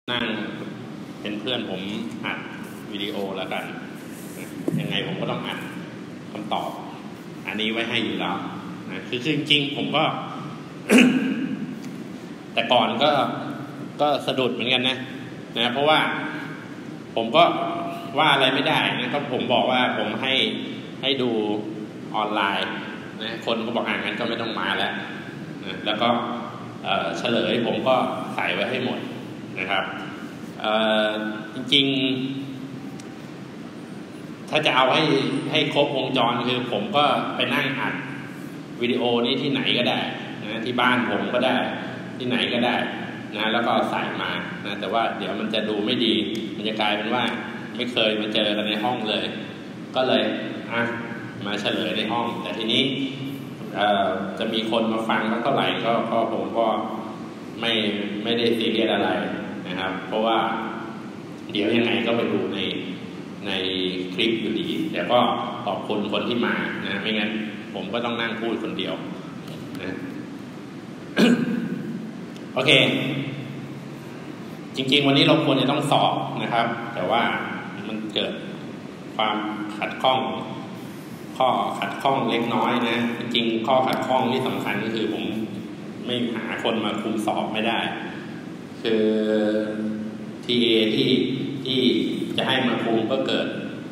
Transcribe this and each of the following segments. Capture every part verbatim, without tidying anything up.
นั่งเป็นเพื่อนผมอัดวิดีโอแล้วกันยังไงผมก็ต้องอัดคำตอบอันนี้ไว้ให้อยู่แล้วนะคือจริงๆผมก็ แต่ก่อนก็ก็สะดุดเหมือนกันนะนะเพราะว่าผมก็ว่าอะไรไม่ได้นะก็ผมบอกว่าผมให้ให้ดูออนไลน์นะคนก็บอกอ่านงั้นก็ไม่ต้องมาแล้วนะแล้วก็เฉลยผมก็ใส่ไว้ให้หมดนะครับจริงๆถ้าจะเอาให้ให้ครบวงจรคือผมก็ไปนั่งอัดวิดีโอนี้ที่ไหนก็ได้นะที่บ้านผมก็ได้ที่ไหนก็ได้นะแล้วก็ใส่มานะแต่ว่าเดี๋ยวมันจะดูไม่ดีมันจะกลายเป็นว่าไม่เคยมาเจอกันในห้องเลยก็เลยอ่ะมาเฉลยในห้องแต่ทีนี้จะมีคนมาฟังเท่าไหร่ก็ก็ผมก็ไม่ไม่ได้ซีเรียสอะไรนะครับเพราะว่าเดี๋ยวยังไงก็ไปดูในในคลิปอยู่ดีแต่ก็ขอบคุณคนที่มานะไม่งั้นผมก็ต้องนั่งพูดคนเดียวนะ โอเคจริงๆวันนี้เราควรจะต้องสอบนะครับแต่ว่ามันเกิดความขัดข้องข้อขัดข้องเล็กน้อยนะจริงๆข้อขัดข้องที่สำคัญก็คือผมไม่หาคนมาคุมสอบไม่ได้คือ ที เอ ที่ที่จะให้มาคุมก็เกิด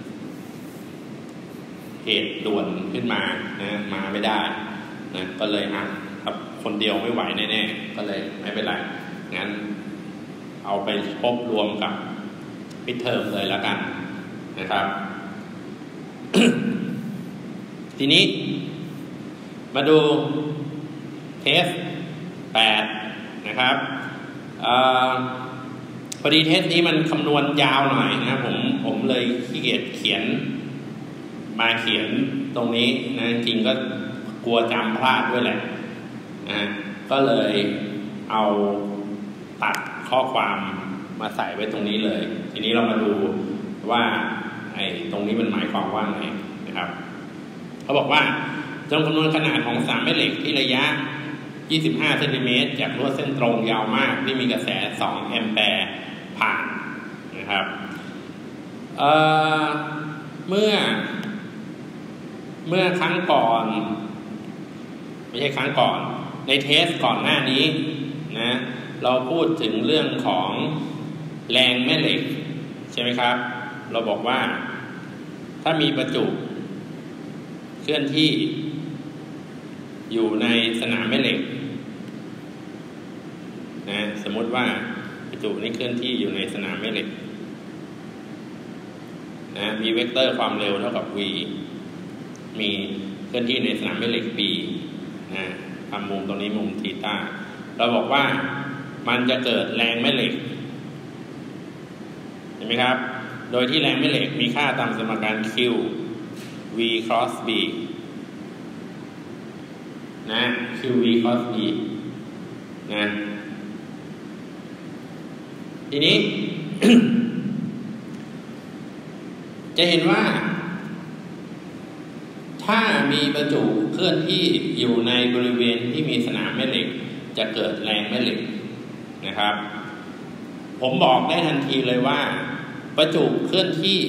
เหตุด่วนขึ้นมานะมาไม่ได้นะก็เลยอ่ะครับคนเดียวไม่ไหวแน่ๆก็เลยไม่เป็นไรงั้นเอาไปพบรวมกับมิดเทอมเลยแล้วกันนะครับ ทีนี้มาดูเทสแปดนะครับอพอดีเทสนี้มันคำนวณยาวหน่อยนะผมผมเลยขี้เกียจเขียนมาเขียนตรงนี้นะจริงก็กลัวจำพลาดด้วยแหละนะก็เลยเอาตัดข้อความมาใส่ไว้ตรงนี้เลยทีนี้เรามาดูว่าไอ้ตรงนี้มันหมายความว่าไงนะครับเขาบอกว่าจงคำนวณขนาดของสามแม่เหล็กที่ระยะยี่สิบห้าเซนติเมตรจากลวดเส้นตรงยาวมากที่มีกระแสสองแอมแปร์ผ่านนะครับเอ่อเมื่อเมื่อครั้งก่อนไม่ใช่ครั้งก่อนในเทสก่อนหน้านี้นะเราพูดถึงเรื่องของแรงแม่เหล็กใช่ไหมครับเราบอกว่าถ้ามีประจุเคลื่อนที่อยู่ในสนามแม่เหล็กนะสมมติว่าประจุนี้เคลื่อนที่อยู่ในสนามแม่เหล็กนะมีเวกเตอร์ความเร็วเท่ากับ v มีเคลื่อนที่ในสนามแม่เหล็ก b นะทำมุมตรงนี้มุมทีต้าเราบอกว่ามันจะเกิดแรงแม่เหล็กเห็นไหมครับโดยที่แรงแม่เหล็กมีค่าตามสมการ q v cross b นะ q v cross b นะทีนี้ จะเห็นว่าถ้ามีประจุเคลื่อนที่อยู่ในบริเวณที่มีสนามแม่เหล็กจะเกิดแรงแม่เหล็กนะครับผมบอกได้ทันทีเลยว่าประจุเคลื่อนที่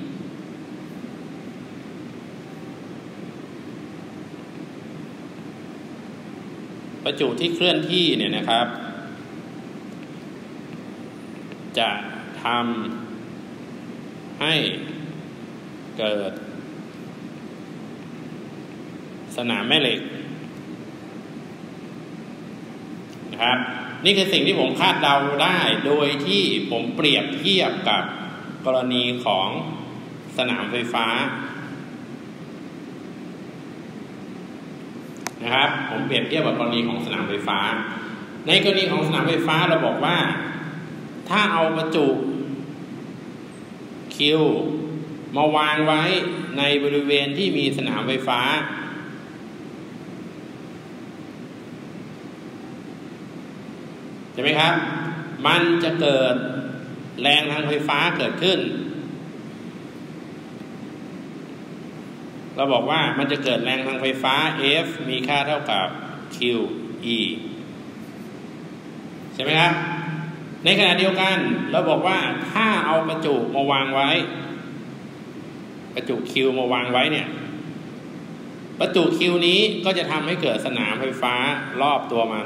ประจุที่เคลื่อนที่เนี่ยนะครับจะทำให้เกิดสนามแม่เหล็กนะครับนี่คือสิ่งที่ผมคาดเดาได้โดยที่ผมเปรียบเทียบกับกรณีของสนามไฟฟ้านะครับผมเปรียบเทียบกับกรณีของสนามไฟฟ้าในกรณีของสนามไฟฟ้าเราบอกว่าถ้าเอาประจุคิวมาวางไว้ในบริเวณที่มีสนามไฟฟ้าใช่ไหมครับมันจะเกิดแรงทางไฟฟ้าเกิดขึ้นเราบอกว่ามันจะเกิดแรงทางไฟฟ้า F มีค่าเท่ากับ Q E ใช่ไหมครับในขณะเดียวกันเราบอกว่าถ้าเอาประจุมาวางไว้ประจุคิวมาวางไว้เนี่ยประจุคิวนี้ก็จะทำให้เกิดสนามไฟฟ้ารอบตัวมัน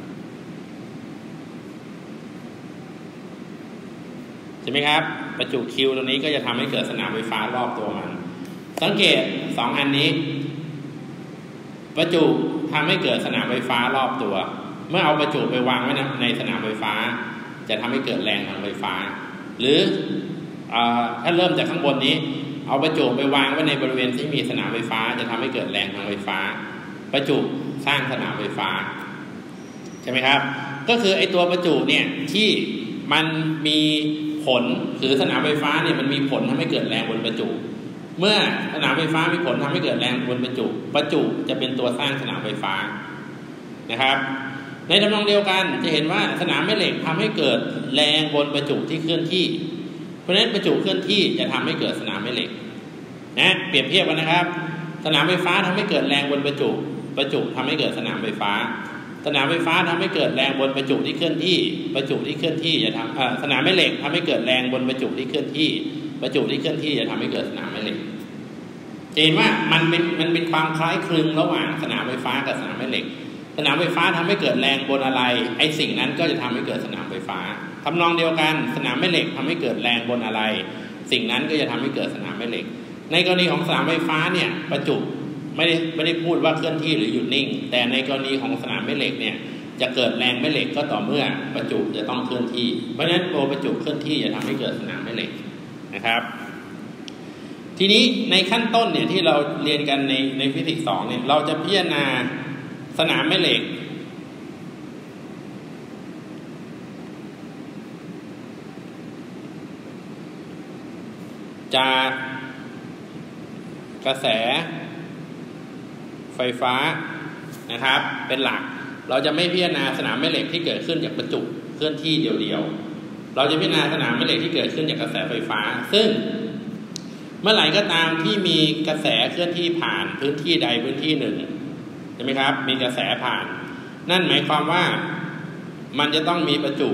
ใช่ไหมครับประจุคิวตัวนี้ก็จะทำให้เกิดสนามไฟฟ้ารอบตัวมันสังเกตสองอันนี้ประจุทำให้เกิดสนามไฟฟ้ารอบตัวเมื่อเอาประจุไปวางไว้ในสนามไฟฟ้าจะทำให้เกิดแรงทางไฟฟ้าหรือถ้าเริ่มจากข้างบนนี้เอาประจุไปวางไว้ในบริเวณที่มีสนามไฟฟ้าจะทำให้เกิดแรงทางไฟฟ้าประจุสร้างสนามไฟฟ้าใช่ไหมครับก็คือไอ้ตัวประจุเนี่ยที่มันมีผลหรือสนามไฟฟ้าเนี่ยมันมีผลทำให้เกิดแรงบนประจุเมื่อสนามไฟฟ้ามีผลทำให้เกิดแรงบนประจุประจุจะเป็นตัวสร้างสนามไฟฟ้านะครับในทำนองเดียวกันจะเห็นว่าสนามแม่เหล็กทำให้เกิดแรงบนประจุที่เคลื่อนที่เพราะฉะนั้นประจุเคลื่อนที่จะทำให้เกิดสนามแม่เหล็กนะเปรียบเทียบกันนะครับสนามไฟฟ้าทำให้เกิดแรงบนประจุประจุทำให้เกิดสนามไฟฟ้าสนามไฟฟ้าทำให้เกิดแรงบนประจุที่เคลื่อนที่ประจุที่เคลื่อนที่จะทำสนามแม่เหล็กทำให้เกิดแรงบนประจุที่เคลื่อนที่ประจุที่เคลื่อนที่จะทำให้เกิดสนามแม่เหล็กเห็นว่ามันเป็นมันเป็นความคล้ายคลึงระหว่างสนามไฟฟ้ากับสนามแม่เหล็กสนามไฟฟ้าทำให้เกิดแรงบนอะไรไอ้สิ่งนั้นก็จะทำให้เกิดสนามไฟฟ้าทำนองเดียวกันสนามแม่เหล็กทำให้เกิดแรงบนอะไรสิ่งนั้นก็จะทำให้เกิดสนามแม่เหล็กในกรณีของสนามไฟฟ้าเนี่ยประจุไม่ได้ไม่ได้พูดว่าเคลื่อนที่หรือหยุดนิ่งแต่ในกรณีของสนามแม่เหล็กเนี่ยจะเกิดแรงแม่เหล็กก็ต่อเมื่อประจุจะต้องเคลื่อนที่เพราะฉะนั้นตัวประจุเคลื่อนที่จะทำให้เกิดสนามแม่เหล็กนะครับทีนี้ในขั้นต้นเนี่ยที่เราเรียนกันในในฟิสิกส์สองเนี่ยเราจะพิจารณาสนามแม่เหล็กจากกระแสไฟฟ้านะครับเป็นหลักเราจะไม่พิจารณาสนามแม่เหล็กที่เกิดขึ้นจากประจุเคลื่อนที่เดียวๆเราจะพิจารณาสนามแม่เหล็กที่เกิดขึ้นจากกระแสไฟฟ้าซึ่งเมื่อไหร่ก็ตามที่มีกระแสเคลื่อนที่ผ่านพื้นที่ใดพื้นที่หนึ่งใช่ไหมครับมีกระแสผ่านนั่นหมายความว่ามันจะต้องมีประจุ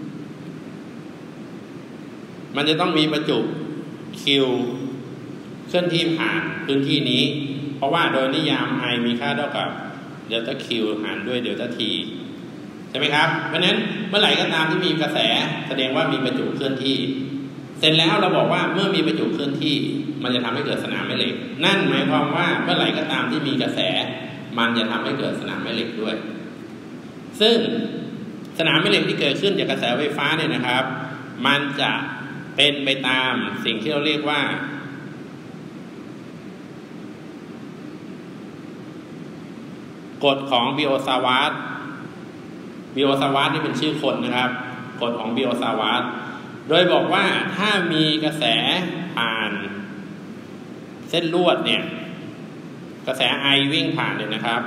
มันจะต้องมีประจุคิวเคลื่อนที่ผ่านพื้นที่นี้เพราะว่าโดยนิยาม I มีค่าเท่ากับเดลต้า Q หารด้วยเดลต้า T ใช่ไหมครับเพราะฉะนั้นเมื่อไหร่ก็ตามที่มีกระแสแสดงว่ามีประจุเคลื่อนที่เสร็จแล้วเราบอกว่าเมื่อมีประจุเคลื่อนที่มันจะทำให้เกิดสนามแม่เหล็กนั่นหมายความว่าเมื่อไหร่ก็ตามที่มีกระแสมันจะทำให้เกิดสนามแม่เหล็กด้วยซึ่งสนามแม่เหล็กที่เกิดขึ้นจากกระแสไฟฟ้าเนี่ยนะครับมันจะเป็นไปตามสิ่งที่เราเรียกว่ากฎของบิโอซาวาร์บิโอซาวาร์นี่เป็นชื่อคนนะครับกฎของบิโอซาวาร์โดยบอกว่าถ้ามีกระแสผ่านเส้นลวดเนี่ยกระแสไอวิ่งผ่านเลยนะครับ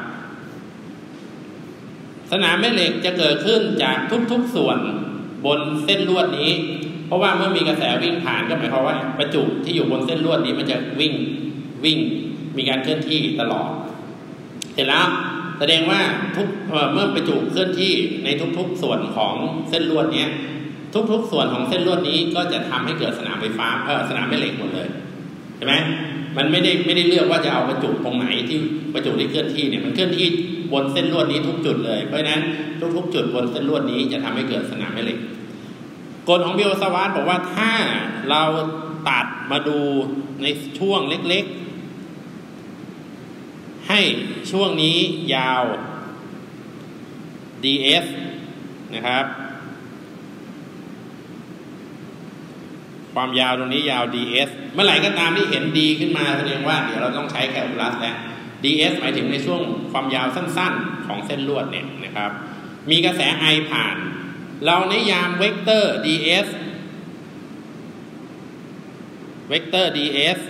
สนามแม่เหล็กจะเกิดขึ้นจากทุกๆส่วนบนเส้นลวดนี้เพราะว่าเมื่อมีกระแสวิ่งผ่านก็หมายความว่าประจุที่อยู่บนเส้นลวดนี้มันจะวิ่งวิ่งมีการเคลื่อนที่ตลอดเสร็จแล้วแสดงว่าทุกเมื่อประจุเคลื่อนที่ในทุกๆส่วนของเส้นลวดนี้ทุกๆส่วนของเส้นลวดนี้ก็จะทำให้เกิดสนามไฟฟ้าเออสนามแม่เหล็กหมดเลยใช่ไหมมันไม่ได้ไม่ได้เลือกว่าจะเอาประจุตรงไหนที่ประจุที่เคลื่อนที่เนี่ยมันเคลื่อนที่บนเส้นลวดนี้ทุกจุดเลยเพราะฉะนั้นทุกๆจุดบนเส้นลวดนี้จะทำให้เกิดสนามแม่เหล็กกฎของบิโอซาวาร์บอกว่าถ้าเราตัดมาดูในช่วงเล็กๆให้ช่วงนี้ยาว ดี เอส นะครับความยาวตรงนี้ยาว ดี เอส เมื่อไหร่ก็ตามที่เห็น D ขึ้นมาแสดงว่าเดี๋ยวเราต้องใช้แคลคูลัสแล้ว ดี เอส หมายถึงในช่วงความยาวสั้นๆของเส้นลวดเนี่ยนะครับมีกระแส I ผ่านเรานิยามเวกเตอร์ ดี เอส เวกเตอร์ ดี เอส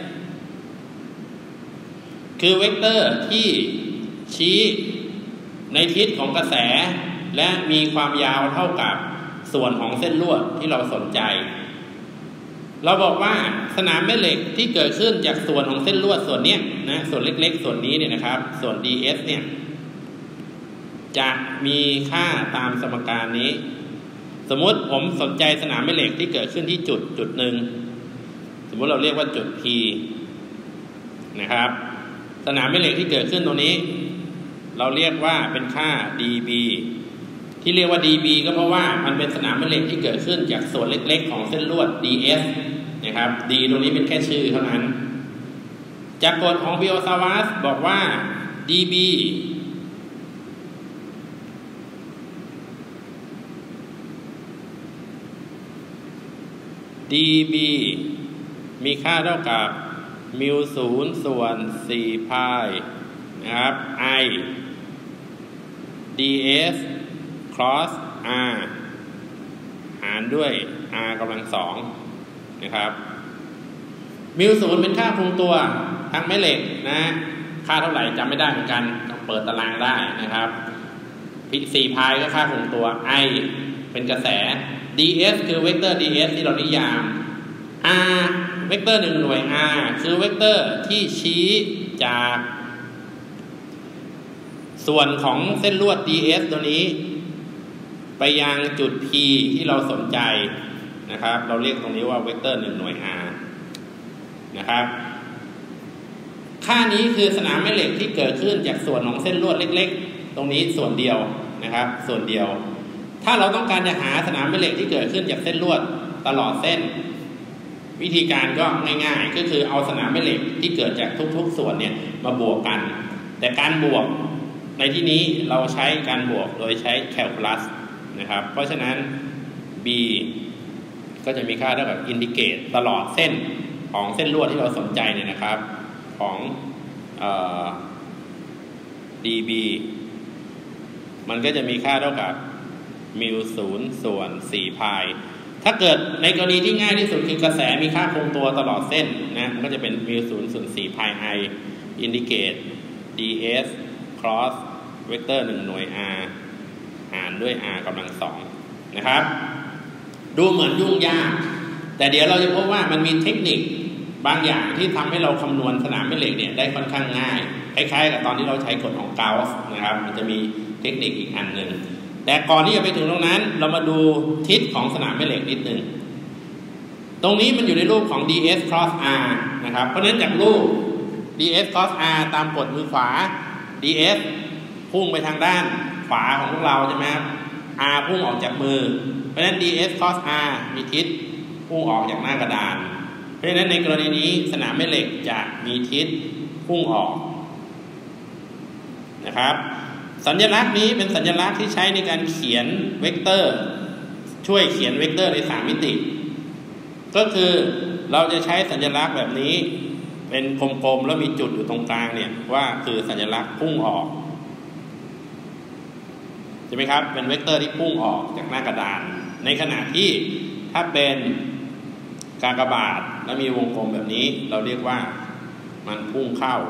คือเวกเตอร์ที่ชี้ในทิศของกระแสและมีความยาวเท่ากับส่วนของเส้นลวดที่เราสนใจเราบอกว่าสนามแม่เหล็กที่เกิดขึ้นจากส่วนของเส้นลวดส่วนนี้นะส่วนเล็กๆส่วนนี้เนี่ยนะครับส่วน ดี เอส เนี่ยจะมีค่าตามสมการนี้สมมุติผมสนใจสนามแม่เหล็กที่เกิดขึ้นที่จุดจุดหนึ่งสมมุติเราเรียกว่าจุด P นะครับสนามแม่เหล็กที่เกิดขึ้นตรงนี้เราเรียกว่าเป็นค่า ดี บี ที่เรียกว่า ดี บี ก็เพราะว่ามันเป็นสนามแม่เหล็กที่เกิดขึ้นจากส่วนเล็กๆของเส้นลวด ดี เอส นะครับ D ตรงนี้เป็นแค่ชื่อเท่านั้นจากกฎของ Biot-Savart บอกว่า ดี บี ดี บี มีค่าเท่ากับมิวศูนย์ส่วนสี่พายนะครับ I ดี เอส cross R หารด้วย R กำลังสองนะครับมิวศูนย์เป็นค่าคงตัวทางแม่เหล็กนะค่าเท่าไหร่จำไม่ได้เหมือนกันต้องเปิดตารางได้นะครับสี่พายก็ค่าคงตัว I เป็นกระแส ดี เอส คือเวกเตอร์ ดี เอส ที่เรานิยาม R เวกเตอร์หนึ่งหน่วย R คือเวกเตอร์ที่ชี้จากส่วนของเส้นลวด ดี เอส ตัวนี้ไปยังจุด P ที่เราสนใจนะครับเราเรียกตรงนี้ว่าเวกเตอร์หนึ่งหน่วย R นะครับค่านี้คือสนามแม่เหล็กที่เกิดขึ้นจากส่วนของเส้นลวดเล็กๆตรงนี้ส่วนเดียวนะครับส่วนเดียวถ้าเราต้องการจะหาสนามแม่เหล็กที่เกิดขึ้นจากเส้นลวดตลอดเส้นวิธีการก็ง่ายๆก็คือเอาสนามแม่เหล็กที่เกิดจากทุกๆส่วนเนี่ยมาบวกกันแต่การบวกในที่นี้เราใช้การบวกโดยใช้แคลคูลัสนะครับเพราะฉะนั้น B ก็จะมีค่าเท่ากับอินดิเกตตลอดเส้นของเส้นลวดที่เราสนใจเนี่ยนะครับของเอ่อ ดี บี มันก็จะมีค่าเท่ากับมิวศูนย์ส่วนสี่พายถ้าเกิดในกรณีที่ง่ายที่สุดคือกระแสมีค่าคงตัวตลอดเส้นนะมันก็จะเป็นมิวศูนย์ส่วนสี่พาย I อินดิเกต ดี เอส cross เวกเตอร์หนึ่งหน่วย R หารด้วย R กำลังสองนะครับดูเหมือนยุ่งยากแต่เดี๋ยวเราจะพบว่ามันมีเทคนิคบางอย่างที่ทำให้เราคำนวณสนามแม่เหล็กเนี่ยได้ค่อนข้างง่ายคล้ายๆกับตอนที่เราใช้กฎของเกาส์นะครับมันจะมีเทคนิคอีกอันหนึ่งแต่ก่อนที่จะไปถึงตรงนั้นเรามาดูทิศของสนามแม่เหล็กนิดหนึ่งตรงนี้มันอยู่ในรูปของ ดี เอส cross R นะครับเพราะฉะนั้นจากรูป ดี เอส cross R ตามกฎมือขวา ดี เอส พุ่งไปทางด้านขวาของพวกเราใช่ไหมครับ R พุ่งออกจากมือเพราะฉะนั้น ดี เอส cross R มีทิศพุ่งออกจากหน้ากระดานเพราะฉะนั้นในกรณีนี้สนามแม่เหล็กจะมีทิศพุ่งออกนะครับสัญลักษณ์นี้เป็นสัญลักษณ์ที่ใช้ในการเขียนเวกเตอร์ช่วยเขียนเวกเตอร์ในสามมิติก็คือเราจะใช้สัญลักษณ์แบบนี้เป็นกลมๆแล้วมีจุดอยู่ตรงกลางเนี่ยว่าคือสัญลักษณ์พุ่งออกใช่ไหมครับเป็นเวกเตอร์ที่พุ่งออกจากหน้ากระดานในขณะที่ถ้าเป็นกากบาทแล้วมีวงกลมแบบนี้เราเรียกว่ามันพุ่งเข้า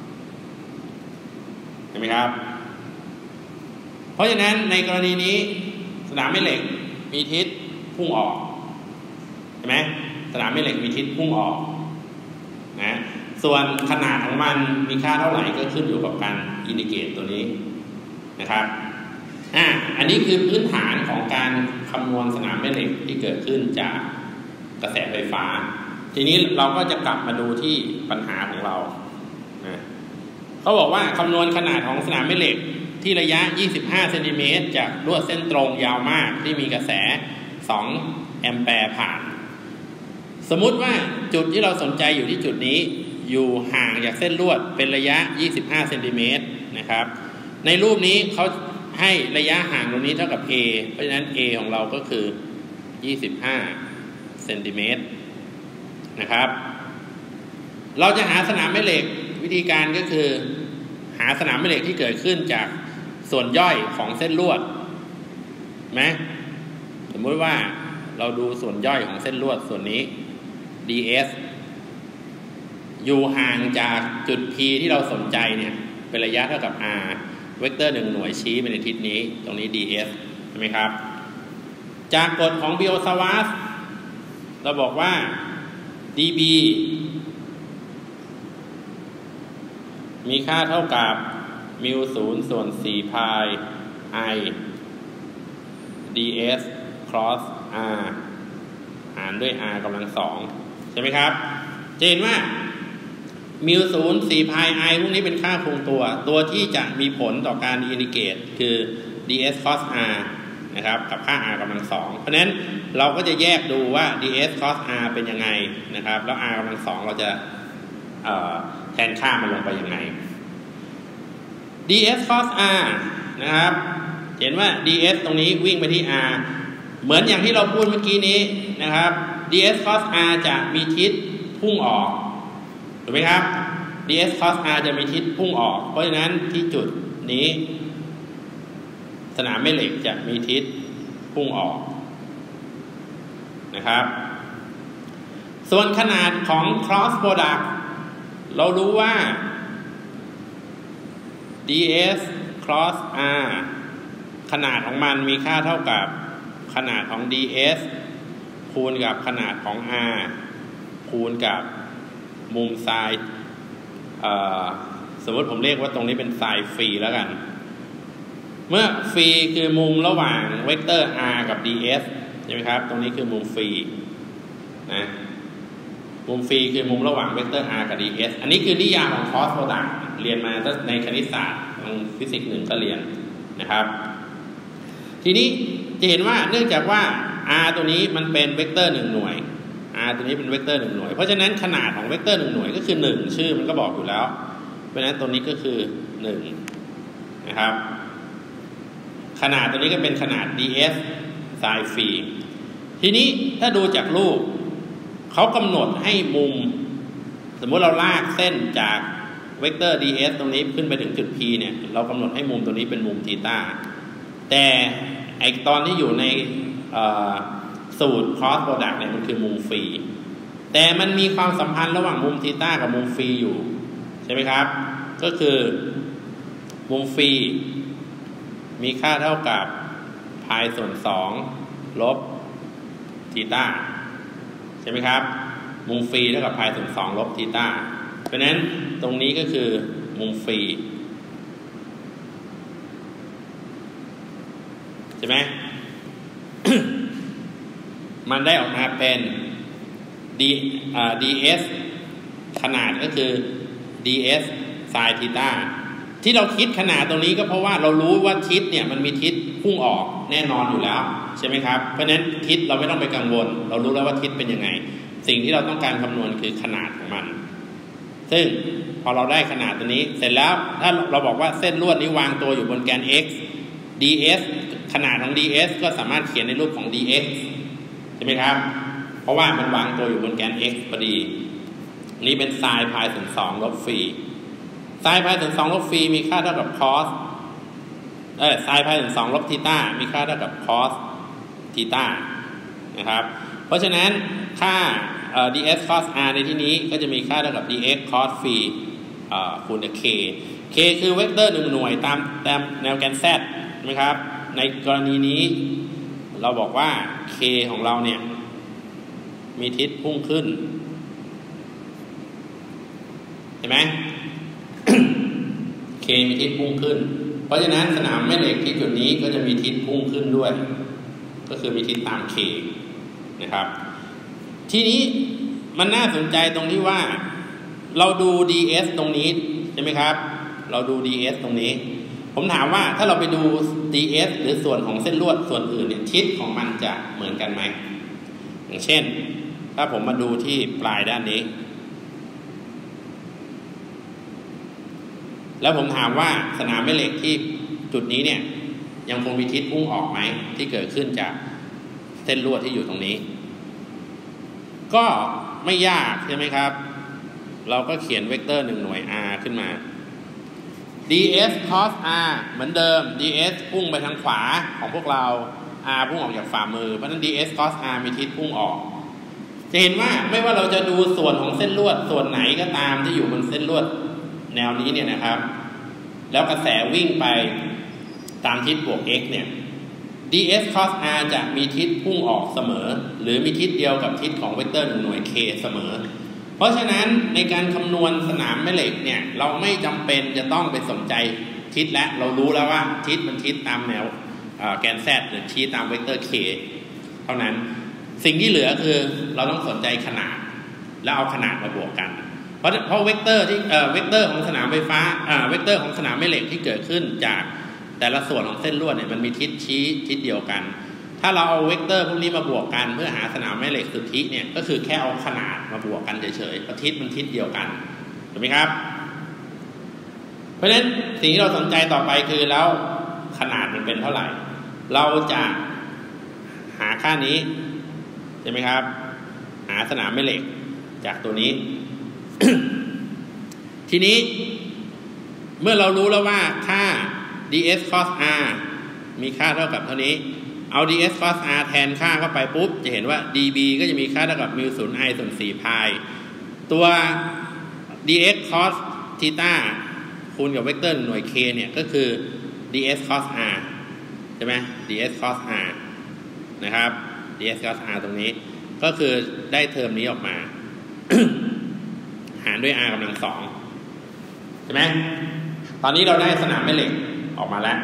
ใช่ไหมครับเพราะฉะนั้นในกรณีนี้สนามแม่เหล็กมีทิศพุ่งออกใช่ไหมสนามแม่เหล็กมีทิศพุ่งออกนะส่วนขนาดของมันมีค่าเท่าไหร่ก็ขึ้นอยู่กับการอินดิเกตตัวนี้นะครับอ่ะอันนี้คือพื้นฐานของการคำนวณสนามแม่เหล็กที่เกิดขึ้นจากกระแสไฟฟ้าทีนี้เราก็จะกลับมาดูที่ปัญหาของเรานะเขาบอกว่าคำนวณขนาดของสนามแม่เหล็กที่ระยะยี่สิบห้าเซนติเมตรจากลวดเส้นตรงยาวมากที่มีกระแสสองแอมแปร์ผ่านสมมุติว่าจุดที่เราสนใจอยู่ที่จุดนี้อยู่ห่างจากเส้นลวดเป็นระยะยี่สิบห้าเซนติเมตรนะครับในรูปนี้เขาให้ระยะห่างตรงนี้เท่ากับ A เพราะฉะนั้น A ของเราก็คือยี่สิบห้าเซนติเมตรนะครับเราจะหาสนามแม่เหล็กวิธีการก็คือหาสนามแม่เหล็กที่เกิดขึ้นจากส่วนย่อยของเส้นลวดไหมสมมติว่าเราดูส่วนย่อยของเส้นลวดส่วนนี้ ดี เอส อยู่ห่างจากจุด P ที่เราสนใจเนี่ยเป็นระยะเท่ากับ R เวกเตอร์หนึ่งหน่วยชี้ไปในทิศนี้ตรงนี้ ดี เอส ใช่ไหมครับจากกฎของ Biot-Savart เราบอกว่า ดี บี มีค่าเท่ากับมิวศูนย์ส่วนสี่พาย I ดี เอส cross r หารด้วย r กำลังสองใช่ไหมครับจะเห็นว่ามิวศูนย์สี่พาย i พวกนี้เป็นค่าคงตัวตัวที่จะมีผลต่อการอินทิเกรตคือ ds cos r นะครับกับค่า r กำลังสองเพราะฉะนั้นเราก็จะแยกดูว่า ds cos r เป็นยังไงนะครับแล้ว r กำลังสองเราจะแทนค่ามันลงไปยังไง ds cos r นะครับเห็นว่า ds ตรงนี้วิ่งไปที่ r เหมือนอย่างที่เราพูดเมื่อกี้นี้นะครับ ds cos r จะมีทิศพุ่งออกถูกไหมครับ ds cos r จะมีทิศพุ่งออกเพราะฉะนั้นที่จุดนี้สนามแม่เหล็กจะมีทิศพุ่งออกนะครับส่วนขนาดของ cross product เรารู้ว่า ds cross r ขนาดของมันมีค่าเท่ากับขนาดของ ds คูณกับขนาดของ r คูณกับมุมไซน์สมมติผมเรียกว่าตรงนี้เป็นไซน์ฟรีแล้วกันเมื่อฟรีคือมุมระหว่างเวกเตอร์ r กับ ds ใช่ไหมครับตรงนี้คือมุมฟรีนะมุมฟรีคือมุมระหว่างเวกเตอร์ r กับ ds อันนี้คือนิยามของ cross product เรียนมาในคณิตศาสตร์ทางฟิสิกส์หนึ่งก็เรียนนะครับทีนี้จะเห็นว่าเนื่องจากว่า r ตัวนี้มันเป็นเวกเตอร์หนึ่งหน่วย r ตัวนี้เป็นเวกเตอร์หนึ่งหน่วยเพราะฉะนั้นขนาดของเวกเตอร์หนึ่งหน่วยก็คือหนึ่งชื่อมันก็บอกอยู่แล้วเพราะฉะนั้นตัวนี้ก็คือหนึ่งนะครับขนาดตัวนี้ก็เป็นขนาด ds ไซน์ฟรีทีนี้ถ้าดูจากรูปเขากำหนดให้มุมสมมติเราลากเส้นจากเวกเตอร์ ds ตรงนี้ขึ้นไปถึงจุด p เนี่ยเรากำหนดให้มุมตัวนี้เป็นมุมทีต้าแต่ไอตอนที่อยู่ในสูตร cross product เนี่ยมันคือมุมฟรีแต่มันมีความสัมพันธ์ระหว่างมุมทีต้ากับมุมฟรีอยู่ใช่ไหมครับก็คือมุมฟรีมีค่าเท่ากับพายส่วนสองลบทีต้าใช่ไหมครับมุมฟรีเท่ากับพายส่วนสองลบทีต้าเพราะฉะนั้นตรงนี้ก็คือมุมฟรีใช่ไหม มันได้ออกมาเป็น d ds ขนาดก็คือ ds ไซน์ทีต้าที่เราคิดขนาดตรงนี้ก็เพราะว่าเรารู้ว่าทิศเนี่ยมันมีทิศพุ่งออกแน่นอนอยู่แล้วใช่ไหมครับเพราะฉะนั้นทิศเราไม่ต้องไปกังวลเรารู้แล้วว่าทิศเป็นยังไงสิ่งที่เราต้องการคำนวณคือขนาดของมันซึ่งพอเราได้ขนาดตัวนี้เสร็จแล้วถ้าเราบอกว่าเส้นลวดนี้วางตัวอยู่บนแกน x ds ขนาดของ ds ก็สามารถเขียนในรูปของ dx ใช่ไหมครับเพราะว่ามันวางตัวอยู่บนแกน x พอดีนี่เป็นไซน์พายส่วนสองลบฟรีไซน์พายส่วนสองลบฟรีมีค่าเท่ากับ cos เออไซน์พายส่วนสองลบทีต้ามีค่าเท่ากับ cos ทีต้านะครับเพราะฉะนั้นค่า ds cos r ในที่นี้ก็จะมีค่าเท่ากับ dx cos ฟรีคูณกับ k k คือเวกเตอร์หนึ่งหน่วยตามตามแนวแกน z ใช่ไหมครับในกรณีนี้เราบอกว่า k ของเราเนี่ยมีทิศพุ่งขึ้นเห็นไหม k มีทิศพุ่งขึ้นเพราะฉะนั้นสนามแม่เหล็กที่จุดนี้ก็จะมีทิศพุ่งขึ้นด้วยก็คือมีทิศตาม k นะครับทีนี้มันน่าสนใจตรงที่ว่าเราดู ds ตรงนี้ใช่ไหมครับเราดู ds ตรงนี้ผมถามว่าถ้าเราไปดู ds หรือส่วนของเส้นลวดส่วนอื่นเนี่ยทิศของมันจะเหมือนกันไหมอย่างเช่นถ้าผมมาดูที่ปลายด้านนี้แล้วผมถามว่าสนามแม่เหล็กที่จุดนี้เนี่ยยังคงมีทิศพุ่งออกไหมที่เกิดขึ้นจากเส้นลวดที่อยู่ตรงนี้ก็ไม่ยากใช่ไหมครับเราก็เขียนเวกเตอร์หนึ่งหน่วย r ขึ้นมา ds cos r เหมือนเดิม ds พุ่งไปทางขวาของพวกเรา r พุ่งออกจากฝ่ามือเพราะฉะนั้น ds cos r มีทิศพุ่งออกจะเห็นว่าไม่ว่าเราจะดูส่วนของเส้นลวดส่วนไหนก็ตามที่อยู่บนเส้นลวดแนวนี้เนี่ยนะครับแล้วกระแสวิ่งไปตามทิศบวก x เนี่ย ds cos r จะมีทิศพุ่งออกเสมอหรือมีทิศเดียวกับทิศของเวกเตอร์หนึ่งหน่วย k เสมอเพราะฉะนั้นในการคำนวณสนามแม่เหล็กเนี่ยเราไม่จำเป็นจะต้องไปสนใจทิศและเรารู้แล้วว่าทิศมันทิศตามแนวแกน z หรือทิศตามเวกเตอร์ k ท่านั้นสิ่งที่เหลือคือเราต้องสนใจขนาดแล้วเอาขนาดมาบวกกันเพราะเพราะเวกเตอร์ที่เอ่อเวกเตอร์ของสนามไฟฟ้าอ่าเวกเตอร์ของสนามแม่เหล็กที่เกิดขึ้นจากแต่ละส่วนของเส้นลวดเนี่ยมันมีทิศชี้ทิศเดียวกันถ้าเราเอาเวกเตอร์พวกนี้มาบวกกันเพื่อหาสนามแม่เหล็กสุทธิเนี่ยก็คือแค่เอาขนาดมาบวกกันเฉยๆเพราะทิศมันทิศเดียวกันถูกไหมครับเพราะฉะนั้นสิ่งที่เราสนใจต่อไปคือแล้วขนาดมันเป็นเท่าไหร่เราจะหาค่านี้ใช่ไหมครับหาสนามแม่เหล็กจากตัวนี้ ทีนี้เมื่อเรารู้แล้วว่าค่า ds cos r มีค่าเท่ากับเท่านี้เอา ds cos r แทนค่าเข้าไปปุ๊บจะเห็นว่า db ก็จะมีค่าเท่ากับมิวศูนย์ i ส่วนสี่พายตัว dx cos ทีต้าคูณกับเวกเตอร์หน่วย k เนี่ยก็คือ ds cos r ใช่ไหม ds cos r นะครับ ds cos r ตรงนี้ก็คือได้เทอมนี้ออกมา หารด้วย r กำลังสองใช่ไหมตอนนี้เราได้สนามแม่เหล็กออกมาแล้ว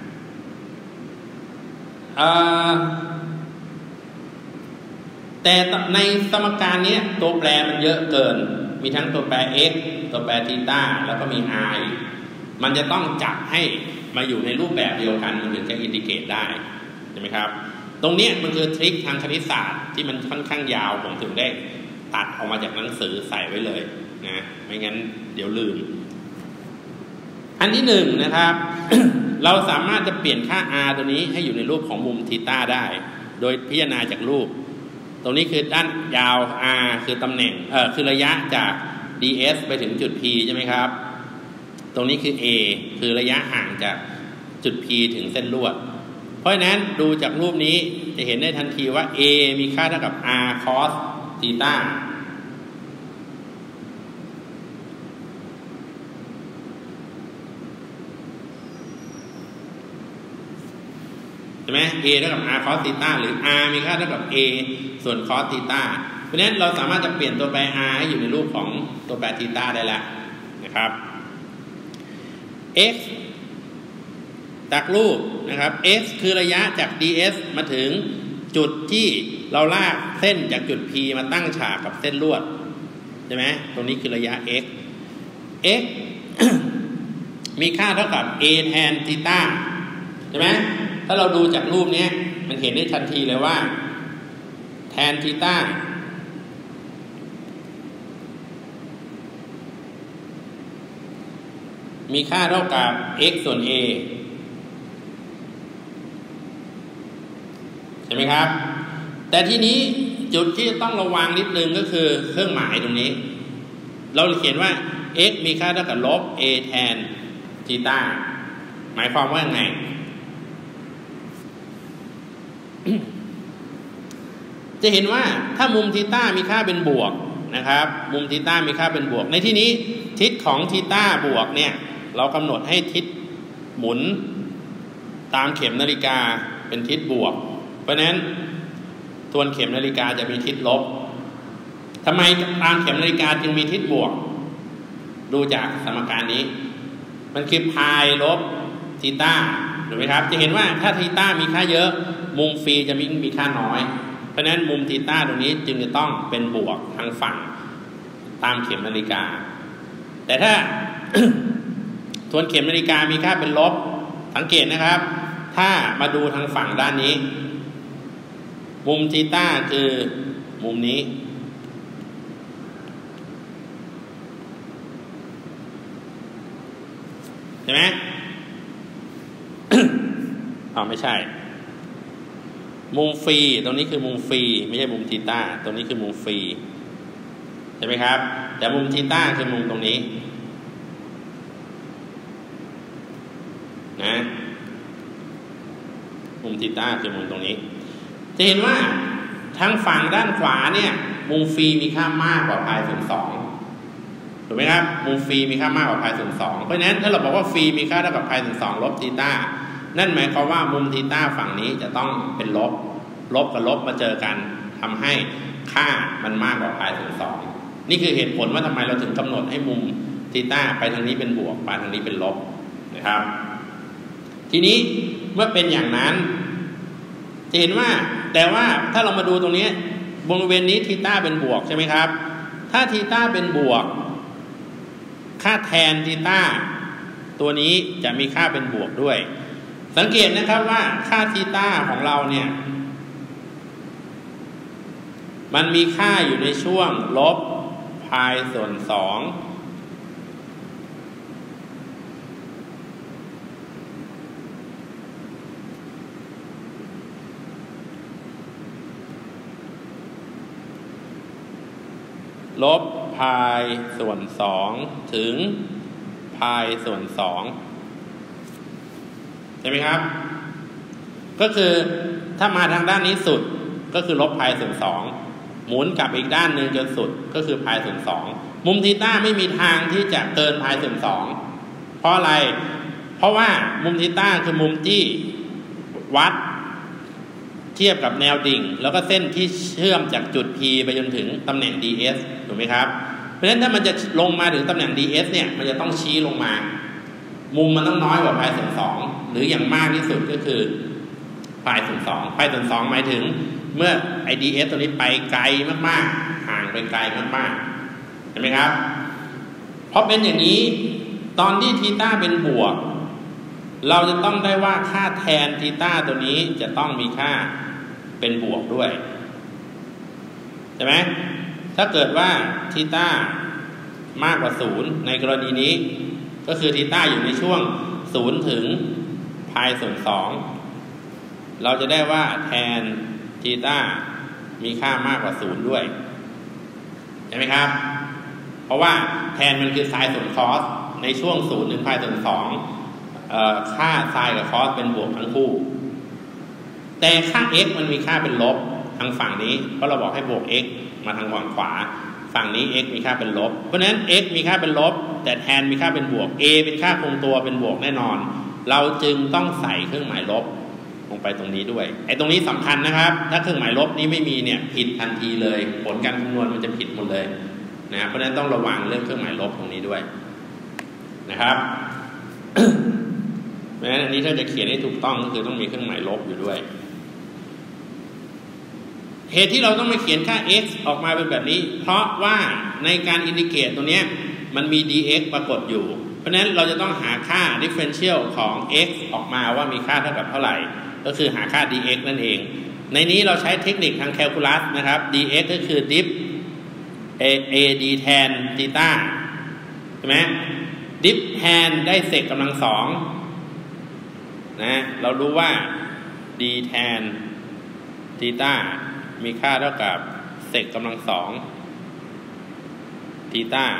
แต่ในสมการนี้ตัวแปรมันเยอะเกินมีทั้งตัวแปร x ตัวแปรทีต้าแล้วก็มี r มันจะต้องจับให้มาอยู่ในรูปแบบเดียวกันมันถึงจะอินดิเกตได้ใช่ไหมครับตรงนี้มันคือทริคทางคณิตศาสตร์ที่มันค่อนข้างยาวผมถึงได้ตัดออกมาจากหนังสือใส่ไว้เลยนะไม่งั้นเดี๋ยวลืมอันที่หนึ่งนะครับ เราสามารถจะเปลี่ยนค่า r ตัวนี้ให้อยู่ในรูปของมุมทีต้าได้โดยพิจารณาจากรูปตรงนี้คือด้านยาว r คือตำแหน่งเออคือระยะจาก ds ไปถึงจุด p ใช่ไหมครับตรงนี้คือ a คือระยะห่างจากจุด p ถึงเส้นลวดเพราะฉะนั้นดูจากรูปนี้จะเห็นได้ทันทีว่า a มีค่าเท่ากับ r cos ทีต้าใช่ไหม a เท่ากับ r cos ทีต้าหรือ r มีค่าเท่ากับ a ส่วน cos ทีต้าเพราะฉะนั้นเราสามารถจะเปลี่ยนตัวแปร r ให้อยู่ในรูปของตัวแปรทีต้าได้แล้วนะครับ x จากรูปนะครับ x คือระยะจาก ds มาถึงจุดที่เราลากเส้นจากจุด p มาตั้งฉากกับเส้นลวดใช่ไหมตรงนี้คือระยะ x x มีค่าเท่ากับ a แทนทีต้าใช่ไหมถ้าเราดูจากรูปนี้มันเห็นได้ทันทีเลยว่าแทนทีต้ามีค่าเท่ากับ x ส่วน a ใช่ไหมครับแต่ทีนี้จุดที่ต้องระวังนิดนึงก็คือเครื่องหมายตรงนี้เราเขียนว่า x มีค่าเท่ากับลบ a แทนทีต้าหมายความว่าไง จะเห็นว่าถ้ามุมทีต้ามีค่าเป็นบวกนะครับมุมทีต้ามีค่าเป็นบวกในที่นี้ทิศของทีต้าบวกเนี่ยเรากำหนดให้ทิศหมุนตามเข็มนาฬิกาเป็นทิศบวกเพราะนั้นทวนเข็มนาฬิกาจะมีทิศลบทำไมตามเข็มนาฬิกาจึงมีทิศบวกดูจากสมการนี้มันคือพายลบทีต้าถูกไหมครับจะเห็นว่าถ้าทีต้ามีค่าเยอะมุมฟีจะมีมีค่าน้อยเพราะนั้นมุมทีต้าตรงนี้จึงจะต้องเป็นบวกทางฝั่งตามเข็มนาฬิกาแต่ถ้า ทวนเข็มนาฬิกามีค่าเป็นลบสังเกตนะครับถ้ามาดูทางฝั่งด้านนี้มุมทีต้าคือมุมนี้ใช่ไหม อ๋อไม่ใช่มุมฟรีตรงนี้คือมุมฟรีไม่ใช่มุมทีต้าตรงนี้คือมุมฟรีใช่ไหมครับแต่มุมทีต้าคือมุมตรงนี้นะมุมทีต้าคือมุมตรงนี้จะเห็นว่าทางฝั่งด้านขวาเนี่ยมุมฟรีมีค่ามากกว่าพายส่วนสองถูกไหมครับมุมฟรีมีค่ามากกว่าพายส่วนสองเพราะฉะนั้นถ้าเราบอกว่าฟรีมีค่าเท่ากับพายส่วนสองลบทีต้านั่นหมายความว่ามุมทีต้าฝั่งนี้จะต้องเป็นลบลบกับลบมาเจอกันทำให้ค่ามันมากกว่าพายส่วนสองนี่คือเหตุผลว่าทำไมเราถึงกำหนดให้มุมทีต้าไปทางนี้เป็นบวกไปทางนี้เป็นลบนะครับทีนี้เมื่อเป็นอย่างนั้นจะเห็นว่าแต่ว่าถ้าเรามาดูตรงนี้บริเวณนี้ทีต้าเป็นบวกใช่ไหมครับถ้าทีต้าเป็นบวกค่าแทนทีต้าตัวนี้จะมีค่าเป็นบวกด้วยสังเกตนะครับว่าค่าทีต้าของเราเนี่ยมันมีค่าอยู่ในช่วงลบพายส่วนสองลบพายส่วนสองถึงพายส่วนสองใช่ไหมครับก็คือถ้ามาทางด้านนี้สุดก็คือลบพายส่วนสองหมุนกลับอีกด้านหนึ่งจนสุดก็คือพายส่วนสองมุมทีต้าไม่มีทางที่จะเกินพายส่วนสองเพราะอะไรเพราะว่ามุมทีต้าคือมุมที่วัดเทียบกับแนวดิ่งแล้วก็เส้นที่เชื่อมจากจุด P ไปจนถึงตำแหน่ง ดี เอส ถูกไหมครับเพราะฉะนั้นถ้ามันจะลงมาถึงตำแหน่ง ดี เอส เนี่ยมันจะต้องชี้ลงมามุมมันต้องน้อยกว่าพายส่วนสองหรืออย่างมากที่สุดก็คือพายส่วนสองพายส่วนสองหมายถึงเมื่อไอ ดี เอส ตัวนี้ไปไกลมากๆห่างไปไกลมากๆเห็นไหมครับเพราะเป็นอย่างนี้ตอนที่ทีต้าเป็นบวกเราจะต้องได้ว่าค่าแทนทีต้าตัวนี้จะต้องมีค่าเป็นบวกด้วยใช่ไหมถ้าเกิดว่าทีต้ามากกว่าศูนย์ในกรณีนี้ก็คือทีต้าอยู่ในช่วงศูนย์ถึงพายส่วนสองเราจะได้ว่าแทนทีต้ามีค่ามากกว่าศูนย์ด้วยใช่ไหมครับเพราะว่าแทนมันคือไซน์ส่วนคอสในช่วงศูนย์ถึงพายส่วนสองค่าไซน์กับคอสเป็นบวกทั้งคู่แต่ค่า x มันมีค่าเป็นลบทางฝั่งนี้เพราะเราบอกให้บวก x มาทางฝั่งขวาฝั่งนี้ x มีค่าเป็นลบเพราะฉะนั้น x มีค่าเป็นลบแต่แทนมีค่าเป็นบวก a เป็นค่าคงตัวเป็นบวกแน่นอนเราจึงต้องใส่เครื่องหมายลบลงไปตรงนี้ด้วยไอ้ตรงนี้สำคัญนะครับถ้าเครื่องหมายลบนี้ไม่มีเนี่ยผิดทันทีเลยผลการคำนวณมันจะผิดหมดเลยนะเพราะฉะนั้นต้องระวังเรื่องเครื่องหมายลบตรงนี้ด้วยนะครับ เพราะฉะนั้นอันนี้ถ้าจะเขียนให้ถูกต้องก็คือต้องมีเครื่องหมายลบอยู่ด้วยเหตุที่เราต้องมาเขียนค่า x ออกมาเป็นแบบนี้เพราะว่าในการอินดิเกตตัวนี้มันมี dx ปรากฏอยู่เพราะฉะนั้นเราจะต้องหาค่า differential ของ x ออกมาว่ามีค่าเท่ากับเท่าไหร่ก็คือหาค่า dx นั่นเองในนี้เราใช้เทคนิคทางแคลคูลัสนะครับ dx ก็คือ diff a a d tan theta ใช่ไหม diff tan ได้เศษกำลังสองนะเรารู้ว่า d tan theta มีค่าเท่ากับเศษกำลังสองทีต้า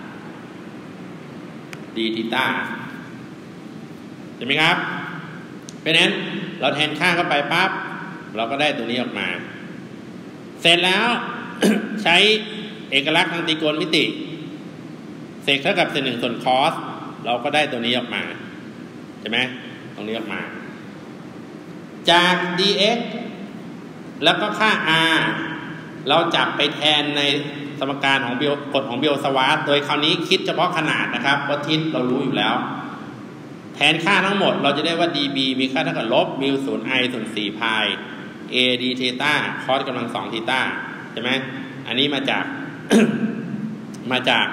ดีทีต้าใช่ไหมครับเพราะฉะนั้นเราแทนค่าเข้าไปปั๊บเราก็ได้ตัวนี้ออกมาเสร็จแล้ว ใช้เอกลักษณ์ทางตรีโกณมิติเศษเท่ากับเศษหนึ่งส่วนคอสเราก็ได้ตัวนี้ออกมาใช่ไหมตรงนี้ออกมาจาก dx แล้วก็ค่า r เราจับไปแทนในสมการของกฎของบิลสวาร์ตโดยคราวนี้คิดเฉพาะขนาดนะครับเพราะทิศเรารู้อยู่แล้วแทนค่าทั้งหมดเราจะได้ว่า db มีค่าเท่ากับลบมิวศูนย์ i ส่วนสี่พาย a d เทต้าคอสกำลังสองทีต้าใช่ไหมอันนี้มาจาก มาจาก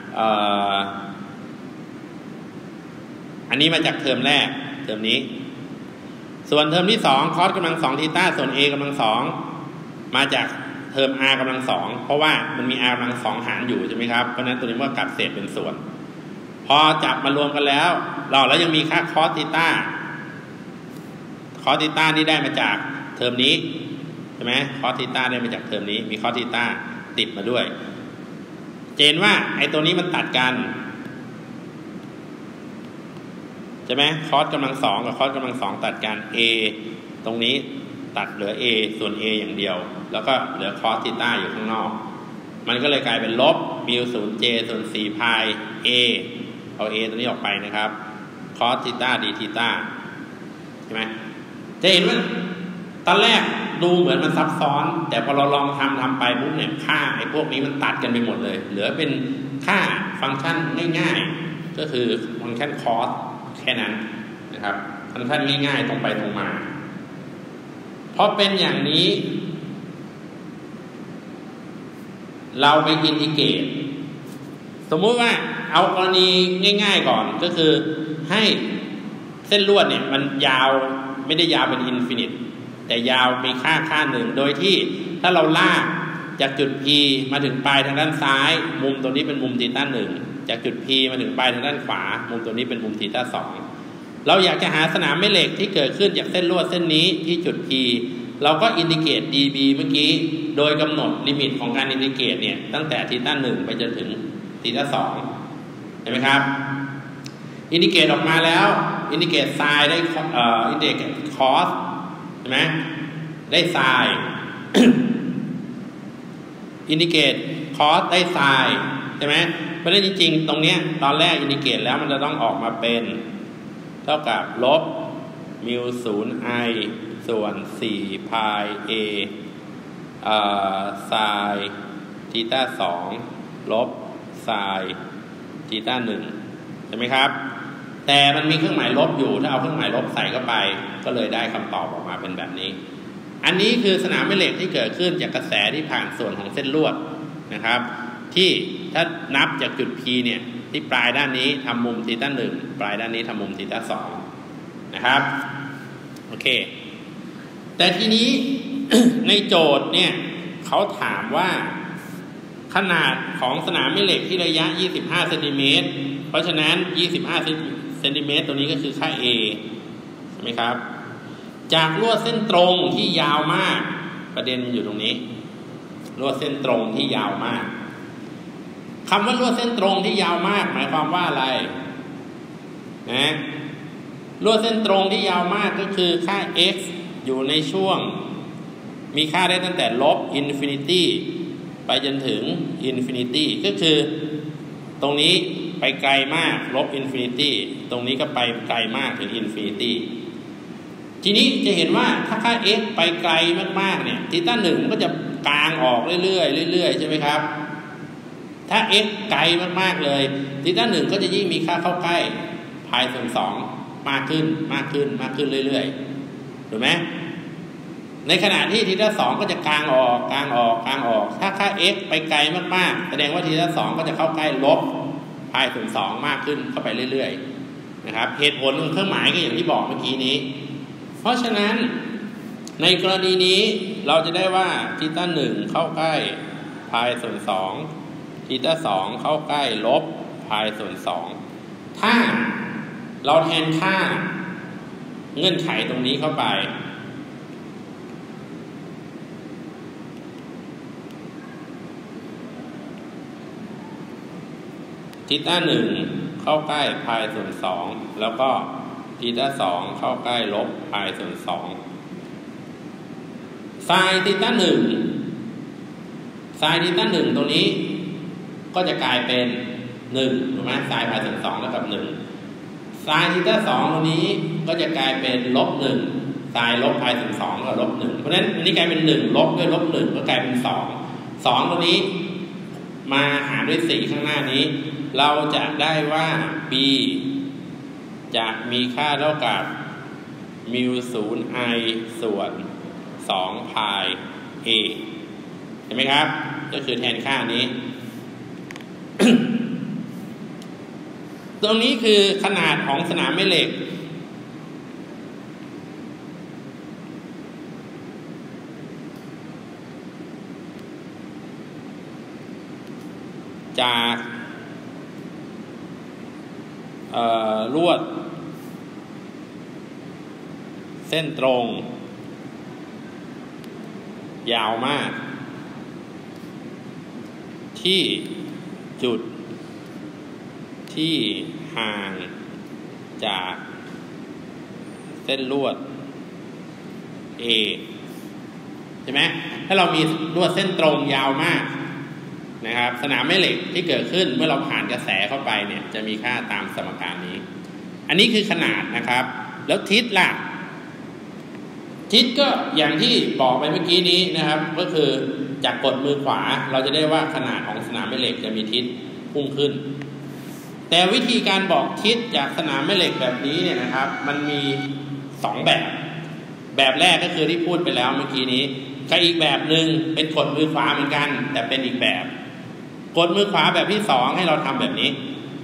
อันนี้มาจากเทอมแรกเทอมนี้ส่วนเทอมที่สองคอสกำลังสองทีต้าส่วน a กำลังสองมาจากเทอม r กำลังสองเพราะว่ามันมี r กำลังสองหารอยู่ใช่ไหมครับเพราะนั้นตัวนี้ก็กลับเศษเป็นส่วนพอจับมารวมกันแล้วเราแล้วยังมีค่าคอสทีต้าคอสทีต้านี่ได้มาจากเทอมนี้ใช่ไหมคอสทีต้าได้มาจากเทอมนี้มีคอสทีต้าติดมาด้วยเจนว่าไอ้ตัวนี้มันตัดกันใช่ไหมคอสกำลังสองกับคอสกำลังสองตัดกัน a ตรงนี้ตัดเหลือ a ส่วน a อย่างเดียวแล้วก็เหลือคอสทีต้าอยู่ข้างนอกมันก็เลยกลายเป็นลบมิวศูนย์ j ส่วนสี่พาย a เอา a ตัวนี้ออกไปนะครับคอสทีต้าดีทีต้าใช่ไหมจะเห็นว่าตอนแรกดูเหมือนมันซับซ้อนแต่พอเราลองทำทำไปปุ๊บเนี่ยค่าไอ้พวกนี้มันตัดกันไปหมดเลยเหลือเป็นค่าฟังก์ชันง่ายๆก็คือฟังก์ชันคอสแค่นั้นนะครับฟังก์ชันง่ายๆตรงไปตรงมาพออเป็นอย่างนี้เราไปอินทิเกรตสมมุติว่าเอากรณีง่ายๆก่อนก็คือให้เส้นลวดเนี่ยมันยาวไม่ได้ยาวเป็นอินฟินิตแต่ยาวมีค่าค่าหนึ่งโดยที่ถ้าเราลากจากจุด P มาถึงปลายทางด้านซ้ายมุมตัวนี้เป็นมุมทีต้าหนึ่งจากจุด P มาถึงปลายทางด้านขวามุมตัวนี้เป็นมุมทีต้าสองเราอยากจะหาสนามแม่เหล็กที่เกิดขึ้นจากเส้นลวดเส้นนี้ที่จุด P เราก็อินทิเกรต dB เมื่อกี้โดยกำหนดลิมิตของการอินทิเกรตเนี่ยตั้งแต่ทีต้าหนึ่งไปจนถึงทีต้าสองเห็นไหมครับอินทิเกรตออกมาแล้วอินทิเกรตไซน์ได้เอ่ออินทิเกรตคอสใช่ไหมได้ไซน์ อินทิเกรตคอสได้ไซน์ใช่ไหมเพราะฉะนั้นจริงๆตรงเนี้ยตอนแรกอินทิเกรตแล้วมันจะต้องออกมาเป็นเท่ากับลบมิวศูนย์ไอส่วนสี่พายเอเอ่อไซน์ทีต้าสองลบไซน์ทีต้าหนึ่งใช่ไหมครับแต่มันมีเครื่องหมายลบอยู่ถ้าเอาเครื่องหมายลบใส่เข้าไปก็เลยได้คำตอบออกมาเป็นแบบนี้อันนี้คือสนามแม่เหล็กที่เกิดขึ้นจากกระแสที่ผ่านส่วนของเส้นลวดนะครับที่ถ้านับจากจุด P เนี่ยที่ปลายด้านนี้ทำมุมทีต้าหนึ่งปลายด้านนี้ทำมุมทีต้าสองนะครับโอเคแต่ทีนี้ ในโจทย์เนี่ยเขาถามว่าขนาดของสนามแม่เหล็กที่ระยะยี่สิบห้าเซนติเมตรเพราะฉะนั้นยี่สิบห้าเซนติเมตรตัวนี้ก็คือค่า A ใช่ไหมครับจากลวดเส้นตรงที่ยาวมากประเด็นอยู่ตรงนี้ลวดเส้นตรงที่ยาวมากคำว่าลวดเส้นตรงที่ยาวมากหมายความว่าอะไรนะลวดเส้นตรงที่ยาวมากก็คือค่า x อยู่ในช่วงมีค่าได้ตั้งแต่ลบอินฟินิตี้ไปจนถึงอินฟินิตี้ก็คือตรงนี้ไปไกลมากลบอินฟินิตี้ตรงนี้ก็ไปไกลมากถึงอินฟินิตี้ทีนี้จะเห็นว่าถ้าค่า x ไปไกลมากๆเนี่ยทีต้าหนึ่งก็จะกางออกเรื่อยๆเรื่อยๆใช่ไหมครับถ้า x ไกลมากๆเลยทีต้าหนึ่งก็จะยิ่งมีค่าเข้าใกล้พายส่วนสองมากขึ้นมากขึ้นมากขึ้นเรื่อยๆถูกไหมในขณะที่ทีต้าสองก็จะกางออกกางออกกางออกถ้าค่า x ไปไกลมากๆแสดงว่าทีต้าสองก็จะเข้าใกล้ลบพายส่วนสองมากขึ้นเข้าไปเรื่อยๆนะครับเหตุผลของเครื่องหมายก็อย่างที่บอกเมื่อกี้นี้เพราะฉะนั้นในกรณีนี้เราจะได้ว่าทีต้าหนึ่งเข้าใกล้พายส่วนสองทีต้าสองเข้าใกล้ลบพายส่วนสองถ้าเราแทนค่าเงื่อนไขตรงนี้เข้าไปทีต้าหนึ่งเข้าใกล้พายส่วนสองแล้วก็ทีต้าสองเข้าใกล้ลบพายส่วนสองไซน์ทีต้าหนึ่งไซน์ทีต้าหนึ่งตรงนี้ก็จะกลายเป็นหนึ่งถูกไหมไซน์พายส่วนสองแล้วกับหนึ่งไซน์ทีต้าสองตรงนี้ก็จะกลายเป็นลบหนึ่งไซน์ลบพายส่วนสองกับลบหนึ่งเพราะฉะนั้นอันนี้กลายเป็นหนึ่งลบด้วยลบหนึ่งก็กลายเป็นสองสองตรงนี้มาหารด้วยสี่ข้างหน้านี้เราจะได้ว่า b จะมีค่าเท่ากับมิวศูนย์ไอส่วนสองพาย a เห็นไหมครับก็คือแทนค่านี้ ตรงนี้คือขนาดของสนามแม่เหล็กจากลวดเส้นตรงยาวมากที่จุดที่ห่างจากเส้นลวด A ใช่ไหมถ้าเรามีลวดเส้นตรงยาวมากนะครับสนามแม่เหล็กที่เกิดขึ้นเมื่อเราผ่านกระแสเข้าไปเนี่ยจะมีค่าตามสมการนี้อันนี้คือขนาดนะครับแล้วทิศล่ะทิศก็อย่างที่บอกไปเมื่อกี้นี้นะครับก็คือจากกดมือขวาเราจะได้ว่าขนาดของสนามแม่เหล็กจะมีทิศพุ่งขึ้นแต่วิธีการบอกทิศจากสนามแม่เหล็กแบบนี้เนี่ยนะครับมันมีสองแบบแบบแรกก็คือที่พูดไปแล้วเมื่อกี้นี้กับอีกแบบหนึ่งเป็นกดมือขวาเหมือนกันแต่เป็นอีกแบบกดมือขวาแบบที่สองให้เราทำแบบนี้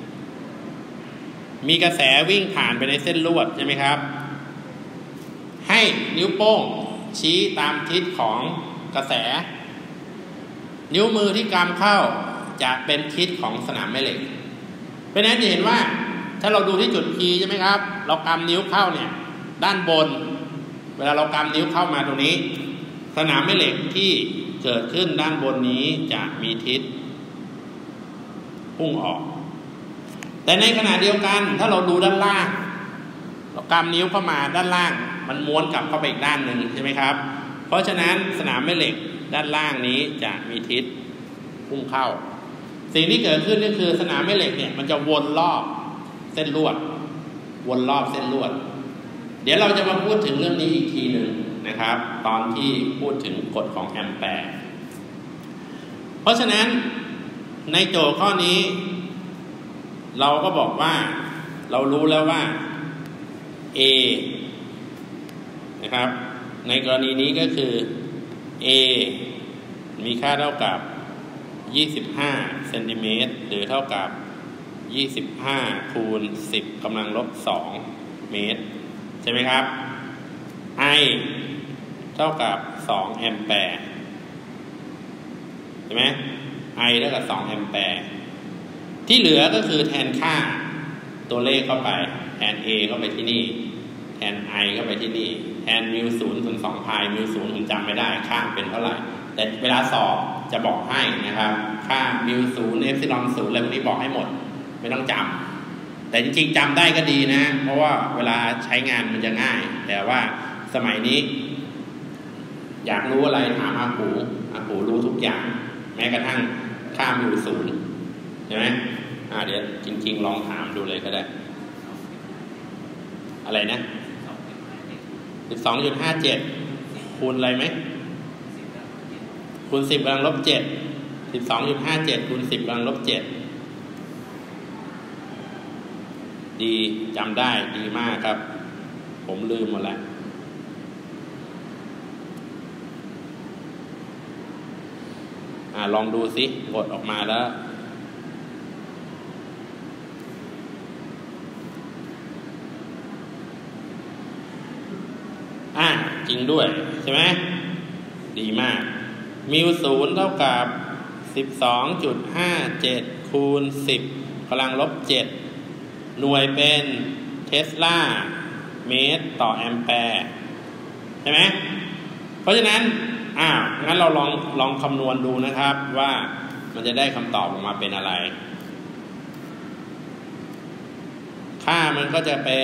มีกระแสวิ่งผ่านไปในเส้นลวดใช่ไหมครับให้นิ้วโป้งชี้ตามทิศของกระแสนิ้วมือที่กำเข้าจะเป็นทิศของสนามแม่เหล็กเพราะฉะนั้นจะเห็นว่าถ้าเราดูที่จุด P ใช่ไหมครับเรากำนิ้วเข้าเนี่ยด้านบนเวลาเรากำนิ้วเข้ามาตรงนี้สนามแม่เหล็กที่เกิดขึ้นด้านบนนี้จะมีทิศพุ่งออกแต่ในขณะเดียวกันถ้าเราดูด้านล่างเรากำนิ้วเข้ามาด้านล่างมันม้วนกลับเข้าไปอีกด้านหนึ่งใช่ไหมครับเพราะฉะนั้นสนามแม่เหล็กด้านล่างนี้จะมีทิศพุ่งเข้าสิ่งที่เกิดขึ้นก็คือสนามแม่เหล็กเนี่ยมันจะวนรอบเส้นลวดวนรอบเส้นลวดเดี๋ยวเราจะมาพูดถึงเรื่องนี้อีกทีหนึ่งนะครับตอนที่พูดถึงกฎของแอมแปร์เพราะฉะนั้นในโจทย์ข้อนี้เราก็บอกว่าเรารู้แล้วว่า A นะครับในกรณีนี้ก็คือ A มีค่าเท่ากับยี่สิบห้าเซนติเมตรหรือเท่ากับยี่สิบห้าคูณสิบกำลังลบสองเมตรใช่ไหมครับ I เท่ากับสองแอมแปร์ใช่ไหม I เท่ากับสองแอมแปร์ที่เหลือก็คือแทนค่าตัวเลขเข้าไปแทน A เข้าไปที่นี่แทน I เข้าไปที่นี่แทนมิวศูนย์ส่วนสองพายมิวศูนย์ผมจำไม่ได้ค่าเป็นเท่าไหร่แต่เวลาสอบจะบอกให้นะครับค่ามิวศูนย์เอฟซิลอนศูนย์อะไรพวกนี้บอกให้หมดไม่ต้องจำแต่จริงๆจำได้ก็ดีนะเพราะว่าเวลาใช้งานมันจะง่ายแต่ว่าสมัยนี้อยากรู้อะไรถามอากูอากูรู้ทุกอย่างแม้กระทั่งค่ามิวศูนย์ใช่ไหมอ่าเดี๋ยวจริงๆลองถามดูเลยก็ได้อะไรนะ สิบสองจุดห้าเจ็ด คูณอะไรไหมคูณสิบกำลังลบเจ็ด สิบสองจุดห้าเจ็ด คูณสิบกำลังลบเจ็ดดีจำได้ดีมากครับผมลืมหมดแล้วอ่าลองดูสิกดออกมาแล้วอ่าจริงด้วยใช่ไหมดีมากมิวศูนย์เท่ากับ สิบสองจุดห้าเจ็ด คูณสิบกำลังลบเจ็ดหน่วยเป็นเทสลาเมตรต่อแอมแปร์ใช่ไหมเพราะฉะนั้นอ้าวงั้นเราลองลองคำนวณดูนะครับว่ามันจะได้คำตอบออกมาเป็นอะไรค่ามันก็จะเป็น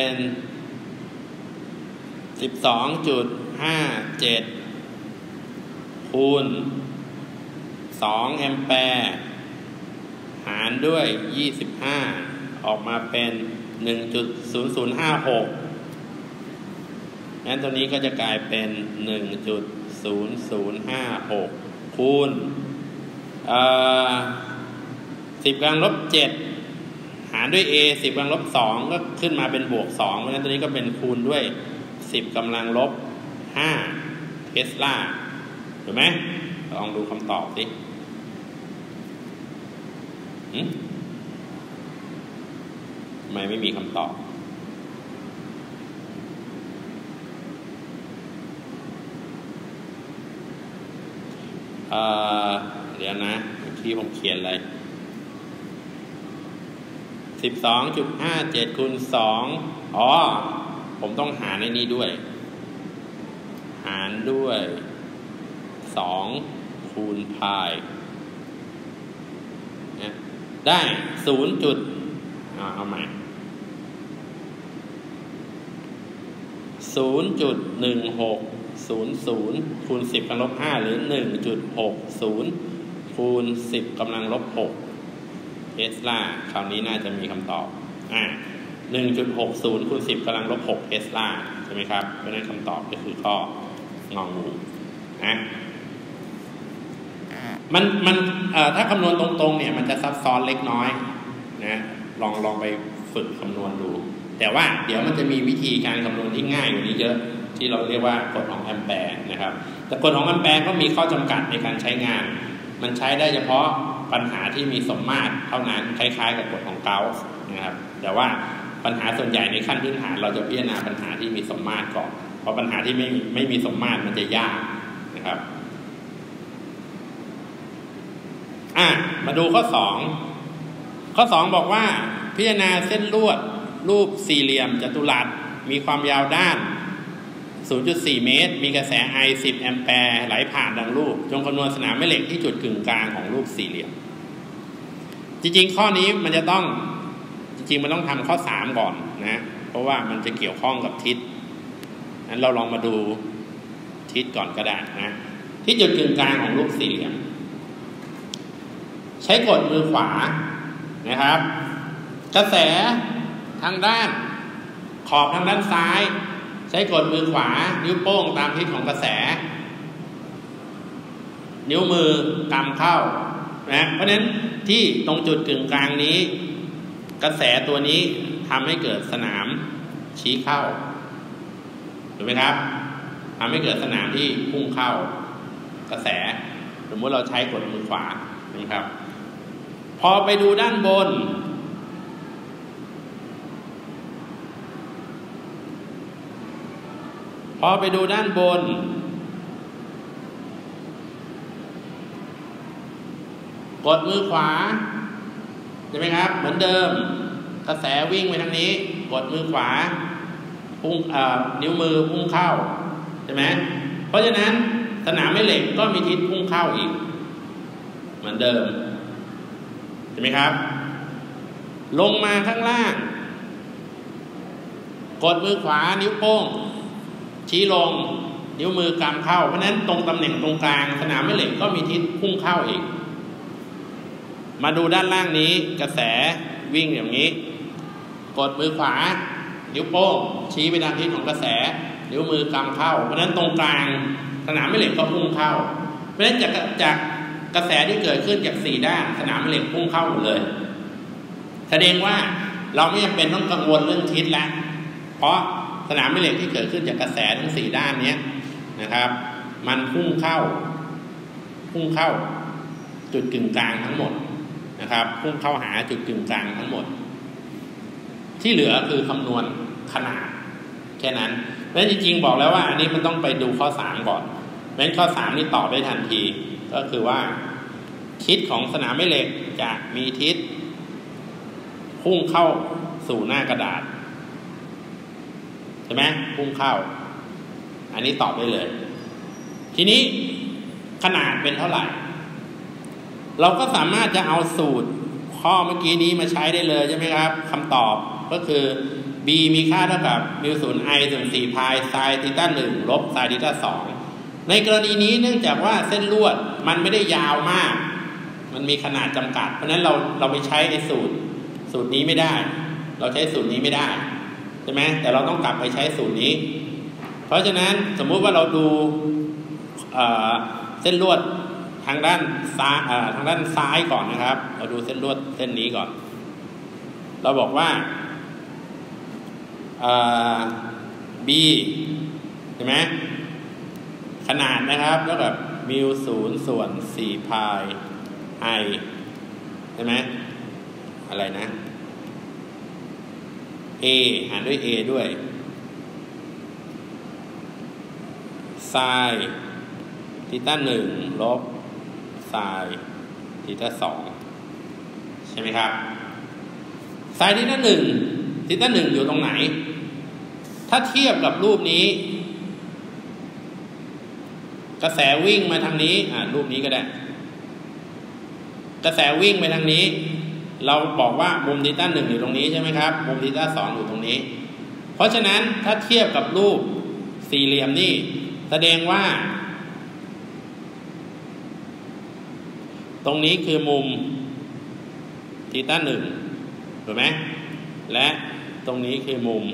สิบสองจุดห้าเจ็ด คูณสองแอมแปร์หารด้วยยี่สิบห้าออกมาเป็น หนึ่งจุดศูนย์ศูนย์ห้าหก งั้นตัวนี้ก็จะกลายเป็น หนึ่งจุดศูนย์ศูนย์ห้าหก คูณเอ่อสิบกำลังลบเจ็ดหารด้วย A สิบกำลังลบสองก็ขึ้นมาเป็นบวกสองเพราะฉะนั้นตัวนี้ก็เป็นคูณด้วยสิบกำลังลบห้าเทสลาถูกไหมลองดูคำตอบสิทำไมไม่มีคำตอบเอ่อเดี๋ยวนะที่ผมเขียนอะไร สิบสองจุดห้าเจ็ด คูณสองอ๋อผมต้องหารในนี้ด้วยหารด้วยสองคูณพายนะได้ศูนย์จุดเอาใหม่ศูนย์จุดหนึ่งหกศูนย์ศูนย์คูณสิบกำลังลบห้าหรือหนึ่งจุดหกศูนย์คูณสิบกำลังลบหกเทสลาคราวนี้น่าจะมีคำตอบอ่าหนึ่งจุดหกศูนย์คูณสิบกำลังลบหกเทสลาใช่ไหมครับเพราะนั้นคำตอบก็คือข้ององูนะมันมันเอ่อถ้าคำนวณตรงๆเนี่ยมันจะซับซ้อนเล็กน้อยนะลองลองไปฝึกคำนวณดูแต่ว่าเดี๋ยวมันจะมีวิธีการคำนวณที่ง่ายกว่านี้เยอะที่เราเรียกว่ากฎของแอมแปร์นะครับแต่กฎของแอมแปร์ก็มีข้อจำกัดในการใช้งานมันใช้ได้เฉพาะปัญหาที่มีสมมาตรเท่านั้นคล้ายๆกับกฎของเกาส์นะครับแต่ว่าปัญหาส่วนใหญ่ในขั้นพื้นฐานเราจะพิจารณาปัญหาที่มีสมมาตรก่อนเพราะปัญหาที่ไม่ไม่มีสมมาตรมันจะยากนะครับอ่ะมาดูข้อสองข้อสองบอกว่าพิจารณาเส้นลวดรูปสี่เหลี่ยมจัตุรัสมีความยาวด้าน ศูนย์จุดสี่ เมตรมีกระแสไอสิบแอมแปร์ไหลผ่านดังรูปจงคำนวณสนามแม่เหล็กที่จุดกึ่งกลางของรูปสี่เหลี่ยมจริงๆข้อนี้มันจะต้องจริงๆมันต้องทำข้อสามก่อนนะเพราะว่ามันจะเกี่ยวข้องกับทิศนั้นเราลองมาดูทิศก่อนก็ได้นะที่จุดกึ่งกลางของรูปสี่เหลี่ยมใช้กดมือขวานะครับกระแสทางด้านขอบทางด้านซ้ายใช้กดมือขวานิ้วโป้งตามทิศของกระแสนิ้วมือกำเข้านะเพราะฉะนั้นที่ตรงจุดกึ่งกลางนี้กระแสตัวนี้ทำให้เกิดสนามชี้เข้าถูกไหมครับทำให้เกิดสนามที่พุ่งเข้ากระแสสมมติเราใช้กดมือขวานะครับพอไปดูด้านบนพอไปดูด้านบนกดมือขวาใช่ไหมครับเหมือนเดิมกระแสวิ่งไปทางนี้กดมือขวาพุ่งนิ้วมือพุ่งเข้าใช่ไหมเพราะฉะนั้นสนามแม่เหล็กก็มีทิศพุ่งเข้าอีกเหมือนเดิมใช่ไหมครับลงมาข้างล่างกดมือขวานิ้วโป้งชี้ลงนิ้วมือกำเข้าเพราะฉะนั้นตรงตำแหน่งตรงกลางสนามแม่เหล็กก็มีทิศพุ่งเข้าอีกมาดูด้านล่างนี้กระแสวิ่งอย่างนี้กดมือขวานิ้วโป้งชี้ไปทางทิศของกระแสนิ้วมือกำเข้าเพราะฉะนั้นตรงกลางสนามแม่เหล็กก็พุ่งเข้าเพราะฉะนั้นจากจากกระแสที่เกิดขึ้นจากสี่ด้านสนามแม่เหล็กพุ่งเข้าหมดเลยแสดงว่าเราไม่จำเป็นต้องกังวลเรื่องทิศแล้วเพราะสนามแม่เหล็กที่เกิดขึ้นจากกระแสทั้งสี่ด้านนี้นะครับมันพุ่งเข้าพุ่งเข้าจุดกึ่งกลางทั้งหมดนะครับพุ่งเข้าหาจุดกึ่งกลางทั้งหมดที่เหลือคือคำนวณขนาดแค่นั้นและจริงๆบอกแล้วว่าอันนี้มันต้องไปดูข้อสามก่อนเพราะฉะนั้นข้อสามนี่ตอบได้ทันทีก็คือว่าทิศของสนามแม่เหล็กจะมีทิศพุ่งเข้าสู่หน้ากระดาษใช่ไหมพุ่งเข้าอันนี้ตอบได้เลยทีนี้ขนาดเป็นเท่าไหร่เราก็สามารถจะเอาสูตรข้อเมื่อกี้นี้มาใช้ได้เลยใช่ไหมครับคำตอบก็คือ b มีค่าเท่ากับมิวศูนย์ i ส่วนสี่พายไซน์ทีต้าหนึ่งลบไซน์ทีต้าสองในกรณีนี้เนื่องจากว่าเส้นลวดมันไม่ได้ยาวมากมันมีขนาดจำกัดเพราะฉะนั้นเราเราไปใช้ในสูตรสูตรนี้ไม่ได้เราใช้สูตรนี้ไม่ได้ใช่ไหมแต่เราต้องกลับไปใช้สูตรนี้เพราะฉะนั้นสมมุติว่าเราดูเอ่อเส้นลวดทางด้านซ้ายทางด้านซ้ายก่อนนะครับเราดูเส้นลวดเส้นนี้ก่อนเราบอกว่าb ใช่ไหมขนาดนะครับแล้วกับมิวศูนย์ส่วนสี่พาย i ใช่ไหมอะไรนะ a หารด้วย a ด้วยไซน์ทีต้าหนึ่งลบไซน์ทีต้าสองใช่ไหมครับไซน์ทีต้าหนึ่งทีต้าหนึ่งอยู่ตรงไหนถ้าเทียบกับรูปนี้กระแสวิ่งมาทางนี้อ่ารูปนี้ก็ได้กระแสวิ่งไปทางนี้เราบอกว่ามุมทีต้าหนึ่งอยู่ตรงนี้ใช่ไหมครับมุมทีต้าสองอยู่ตรงนี้เพราะฉะนั้นถ้าเทียบกับรูปสี่เหลี่ยมนี่แสดงว่าตรงนี้คือมุมทีต้าหนึ่งถูกไหมและตรงนี้คือมุม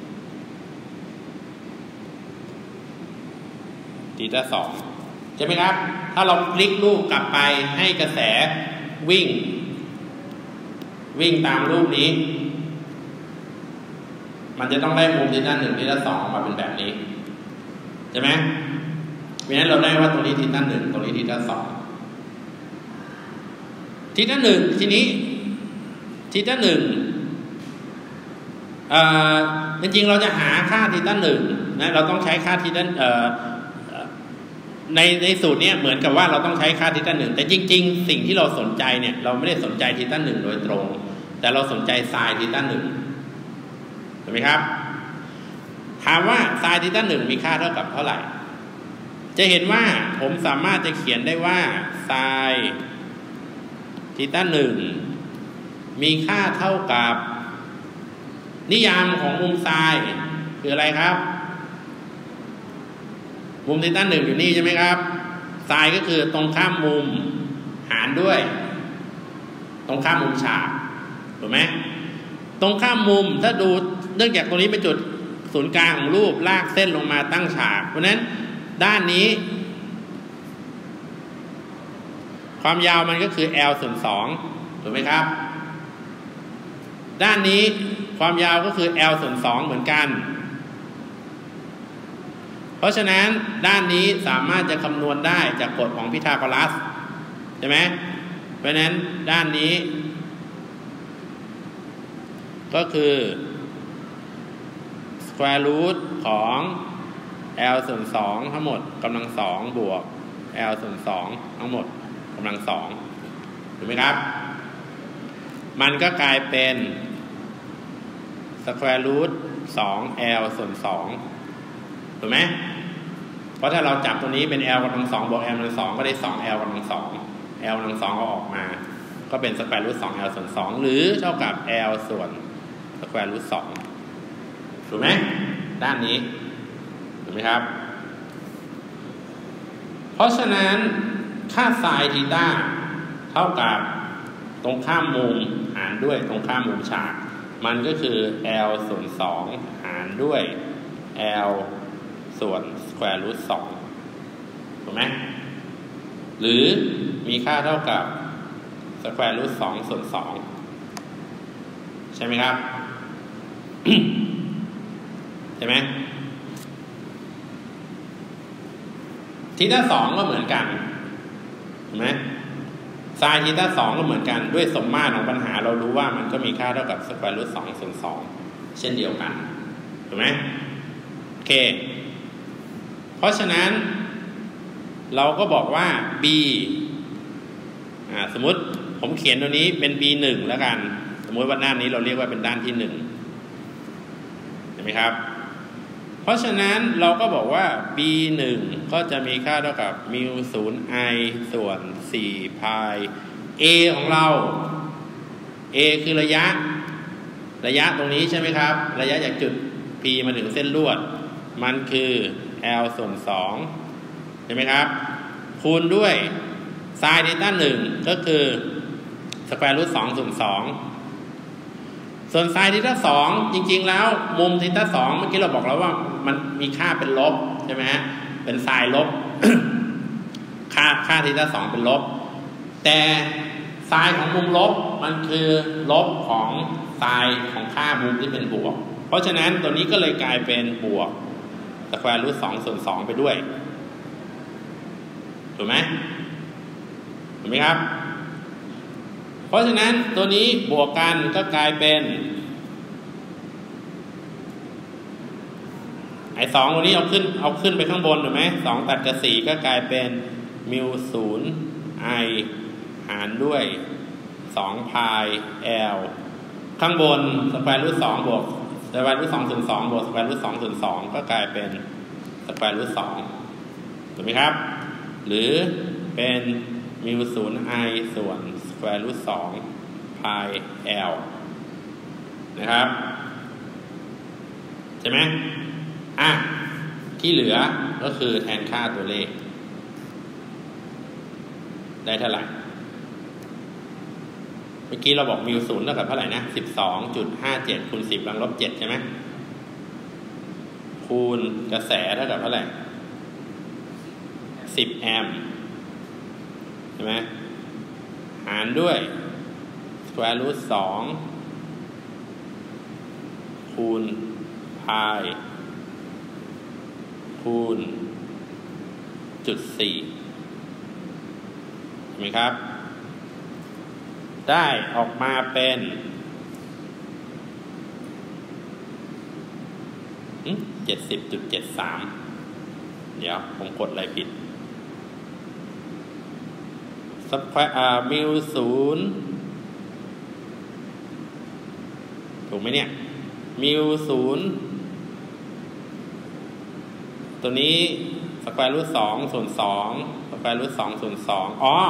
ทีต้าสองใช่ไหมครับถ้าเราพลิกรูปกลับไปให้กระแสวิ่งวิ่งตามรูปนี้มันจะต้องได้มุมทีต้าหนึ่งทีต้าสองออกมาเป็นแบบนี้ช่ไหมเพราะฉะนั้นเราได้ว่าตรงนี้ทีต้าหนึ่งตรงนี้ทีต้าสองทีต้าหนึ่งทีนี้ทีต้าหนึ่งจริงๆเราจะหาค่าทีต้าหนึ่งนะเราต้องใช้ค่าทีต้าในในสูตรนี้เหมือนกับว่าเราต้องใช้ค่าทีต้าหนึ่งแต่จริงๆสิ่งที่เราสนใจเนี่ยเราไม่ได้สนใจทีต้าหนึ่งโดยตรงแต่เราสนใจไซน์ทีต้าหนึ่งถูกไหมครับถามว่าไซน์ทีต้าหนึ่งมีค่าเท่ากับเท่าไหร่จะเห็นว่าผมสามารถจะเขียนได้ว่าไซน์ทีต้าหนึ่งมีค่าเท่ากับนิยามของมุมไซน์คืออะไรครับมุมทีต้าหนึ่งอยู่นี่ใช่ไหมครับไซน์ก็คือตรงข้ามมุมหารด้วยตรงข้ามมุมฉากถูกไหมตรงข้ามมุมถ้าดูเนื่องจากตรงนี้เป็นจุดศูนย์กลางของรูปลากเส้นลงมาตั้งฉากเพราะฉะนั้นด้านนี้ความยาวมันก็คือ L ส่วนสองถูกไหมครับด้านนี้ความยาวก็คือ L ส่วนสองเหมือนกันเพราะฉะนั้นด้านนี้สามารถจะคำนวณได้จากกฎของพีทาโกรัสใช่ไหมเพราะฉะนั้นด้านนี้ก็คือ square root ของ L ส่วนสองทั้งหมดกำลังสองบวก L ส่วนสองทั้งหมดกำลังสองถูกไหมครับมันก็กลายเป็น square root สอง L ส่วนสองถูกไหมเพราะถ้าเราจับตัวนี้เป็น L กำลังสองบวก L กำลังสองก็ได้สอง L กำลังสอง L กำลังสองก็ออกมาก็เป็น square root สอง L ส่วนสองหรือเท่ากับ L ส่วน square root สองถูกไหมด้านนี้ถูกไหมครับเพราะฉะนั้นค่าไซน์ทีต้าเท่ากับตรงข้ามมุมหารด้วยตรงข้ามมุมฉากมันก็คือ L ส่วนสองหารด้วย L ส่วน square root สองถูกไหมหรือมีค่าเท่ากับ square root สองส่วนสองใช่ไหมครับ ใช่ไหมทีต้าสองก็เหมือนกันเห็นไหมไซน์ทีต้าสองก็เหมือนกันด้วยสมมาตรของปัญหาเรารู้ว่ามันก็มีค่าเท่ากับสแควร์รูทสองส่วนสองเช่นเดียวกันถูกไหมโอเคเพราะฉะนั้นเราก็บอกว่า b อ่าสมมติผมเขียนตัวนี้เป็น บี หนึ่ง แล้วกันสมมติว่าด้านนี้เราเรียกว่าเป็นด้านที่หนึ่งเห็นไหมครับเพราะฉะนั้นเราก็บอกว่า b หนึ่ง ก็จะมีค่าเท่ากับมิวศูนย์ i ส่วนสี่พาย a ของเรา a คือระยะระยะตรงนี้ใช่ไหมครับระยะจากจุด p มาถึงเส้นลวดมันคือ l ส่วนสองใช่ไหมครับคูณด้วยไซน์ทีต้าหนึ่งก็คือสแควร์รูทสองส่วนสองส่วนไซน์ทีต้าสองจริงๆแล้วมุมทีต้าสองเมื่อกี้เราบอกแล้วว่ามันมีค่าเป็นลบใช่ไหมฮะเป็นไซน์ลบ ค่าค่าทีต้าสองเป็นลบแต่ไซน์ของมุมลบมันคือลบของไซน์ของค่ามุมที่เป็นบวกเพราะฉะนั้นตัวนี้ก็เลยกลายเป็นบวกสแควร์รูทสองส่วนสองไปด้วยถูกไหมถูกไหมครับเพราะฉะนั้นตัวนี้บวกกันก็กลายเป็นไอ้สองตัวนี้เอาขึ้นเอาขึ้นไปข้างบนถูกไหมสองตัดกับสี่ก็กลายเป็นมิวศูนย์ i หารด้วยสองพาย l ข้างบนสแควร์รูทสองบวกสแควร์รูทสองส่วนสองบวกสแควร์รูทสองส่วนสองก็กลายเป็นสแควร์รูทสองถูกไหมครับหรือเป็นมิวศูนย์ i ส่วนสแควร์รูทสองพาย l นะครับใช่ไหมอ่ะที่เหลือก็คือแทนค่าตัวเลขได้เท่าไหร่เมื่อกี้เราบอกมิวศูนย์เท่ากับเท่าไหร่นะ สิบสองจุดห้าเจ็ด คูณสิบกำลังลบเจ็ดใช่ไหมคูณกระแสเท่ากับเท่าไหร่สิบแอมป์ใช่ไหมหารด้วยสแควร์รูทสองคูณพายคคูณจุดสี่เห็นไหมครับได้ออกมาเป็นเจ็ดสิบจุดเจ็ดสามเดี๋ยวผมกดอะไรผิดสักแควร์มิวศูนย์ถูกไหมเนี่ยมิวศูนย์ตัวนี้สแควร์รูทสองส่วนสองสแควร์รูทสองส่วนสองอ๋อ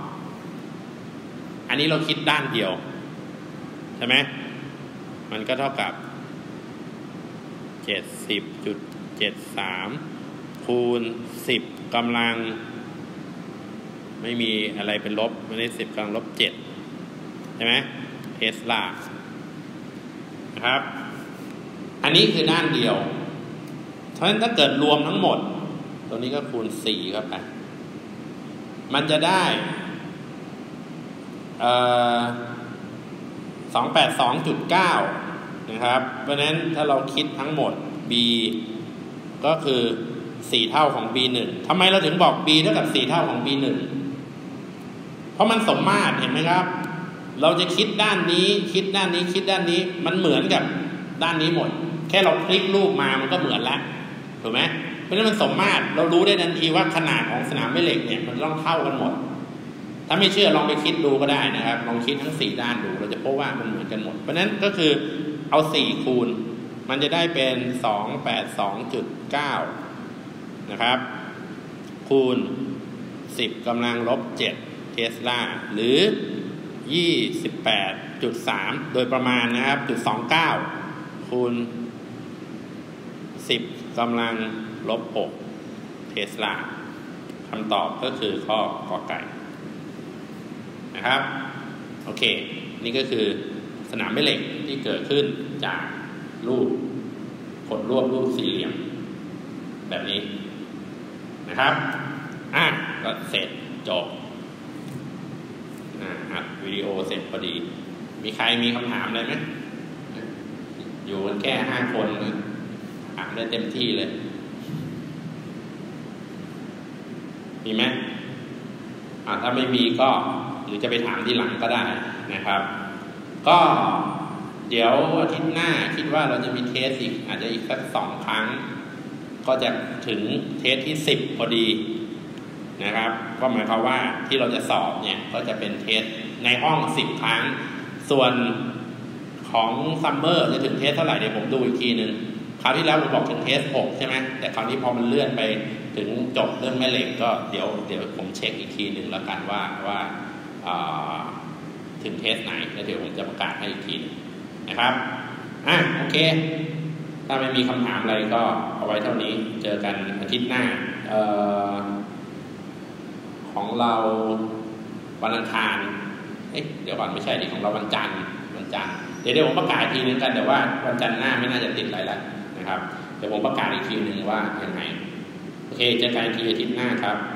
อันนี้เราคิดด้านเดียวใช่ไหมมันก็เท่ากับเจ็ดสิบจุดเจ็ดสามคูณสิบกำลังไม่มีอะไรเป็นลบไม่ได้สิบกำลังลบเจ็ดใช่ไหมเทสลานะครับอันนี้คือด้านเดียวเพราะฉะนั้นถ้าเกิดรวมทั้งหมดตัวนี้ก็คูณสี่เข้าไปมันจะได้สองแปดสองจุดเก้านะครับเพราะฉะนั้นถ้าเราคิดทั้งหมด b ก็คือสี่เท่าของ บี หนึ่ง ทำไมเราถึงบอก b เท่ากับสี่เท่าของ บี หนึ่ง เพราะมันสมมาตรเห็นไหมครับเราจะคิดด้านนี้คิดด้านนี้คิดด้านนี้มันเหมือนกับด้านนี้หมดแค่เราพลิกรูปมามันก็เหมือนแล้วถูกไหมเพราะฉะนั้นมันสมมาตรเรารู้ได้ทันทีว่าขนาดของสนามแม่เหล็กเนี่ยมันต้องเท่ากันหมดถ้าไม่เชื่อลองไปคิดดูก็ได้นะครับลองคิดทั้งสี่ด้านดูเราจะพบว่ามันเหมือนกันหมดเพราะฉะนั้นก็คือเอาสี่คูณมันจะได้เป็นสองแปดสองจุดเก้านะครับคูณสิบกำลังลบเจ็ดเทสลาหรือยี่สิบแปดจุดสามโดยประมาณนะครับจุดสองเก้าคูณสิบกำลังลบหกเทสลาคำตอบก็คือข้อกอไก่นะครับโอเคนี่ก็คือสนามแม่เหล็กที่เกิดขึ้นจากรูปผลรวบรูปสี่เหลี่ยมแบบนี้นะครับอ่ะก็เสร็จจบอ่ะอัดวิดีโอเสร็จพอดีมีใครมีคำถามอะไรไหมอยู่กันแค่ห้าคนถามได้เต็มที่เลยมีไหมอ่ะถ้าไม่มีก็หรือจะไปถามที่หลังก็ได้นะครับก็เดี๋ยวอาทิตย์หน้าคิดว่าเราจะมีเทสอีกอาจจะอีกสักสองครั้งก็จะถึงเทสที่สิบพอดีนะครับก็หมายความว่าที่เราจะสอบเนี่ยก็จะเป็นเทสในห้องสิบครั้งส่วนของซัมเมอร์จะถึงเทสเท่าไหร่เดี๋ยวผมดูอีกทีนึงคราวที่แล้วผมบอกถึงเทสหกใช่ไหมแต่คราวนี้พอมันเลื่อนไปถึงจบเรื่องแม่เหล็กก็เดี๋ยวเดี๋ยวผมเช็คอีกทีนึงแล้วกันว่าว่าถึงเทสไหนแล้วเดี๋ยวผมจะประกาศให้อีกทีนะครับอ่ะโอเคถ้าไม่มีคำถามอะไรก็เอาไว้เท่านี้เจอกันอาทิตย์หน้าเอ่อของเราวันอังคารเอ๊ะเดี๋ยวก่อนไม่ใช่ดิของเราวันจันทร์วันจันทร์เดี๋ยวเดี๋ยวผมประกาศอีกทีนึงกันแต่ว่าวันจันทร์หน้าไม่น่าจะติดอะไรแล้วนะครับเดี๋ยวผมประกาศอีกทีนึงว่ายังไงโอเคเจอกันอีกทีอาทิตย์หน้าครับ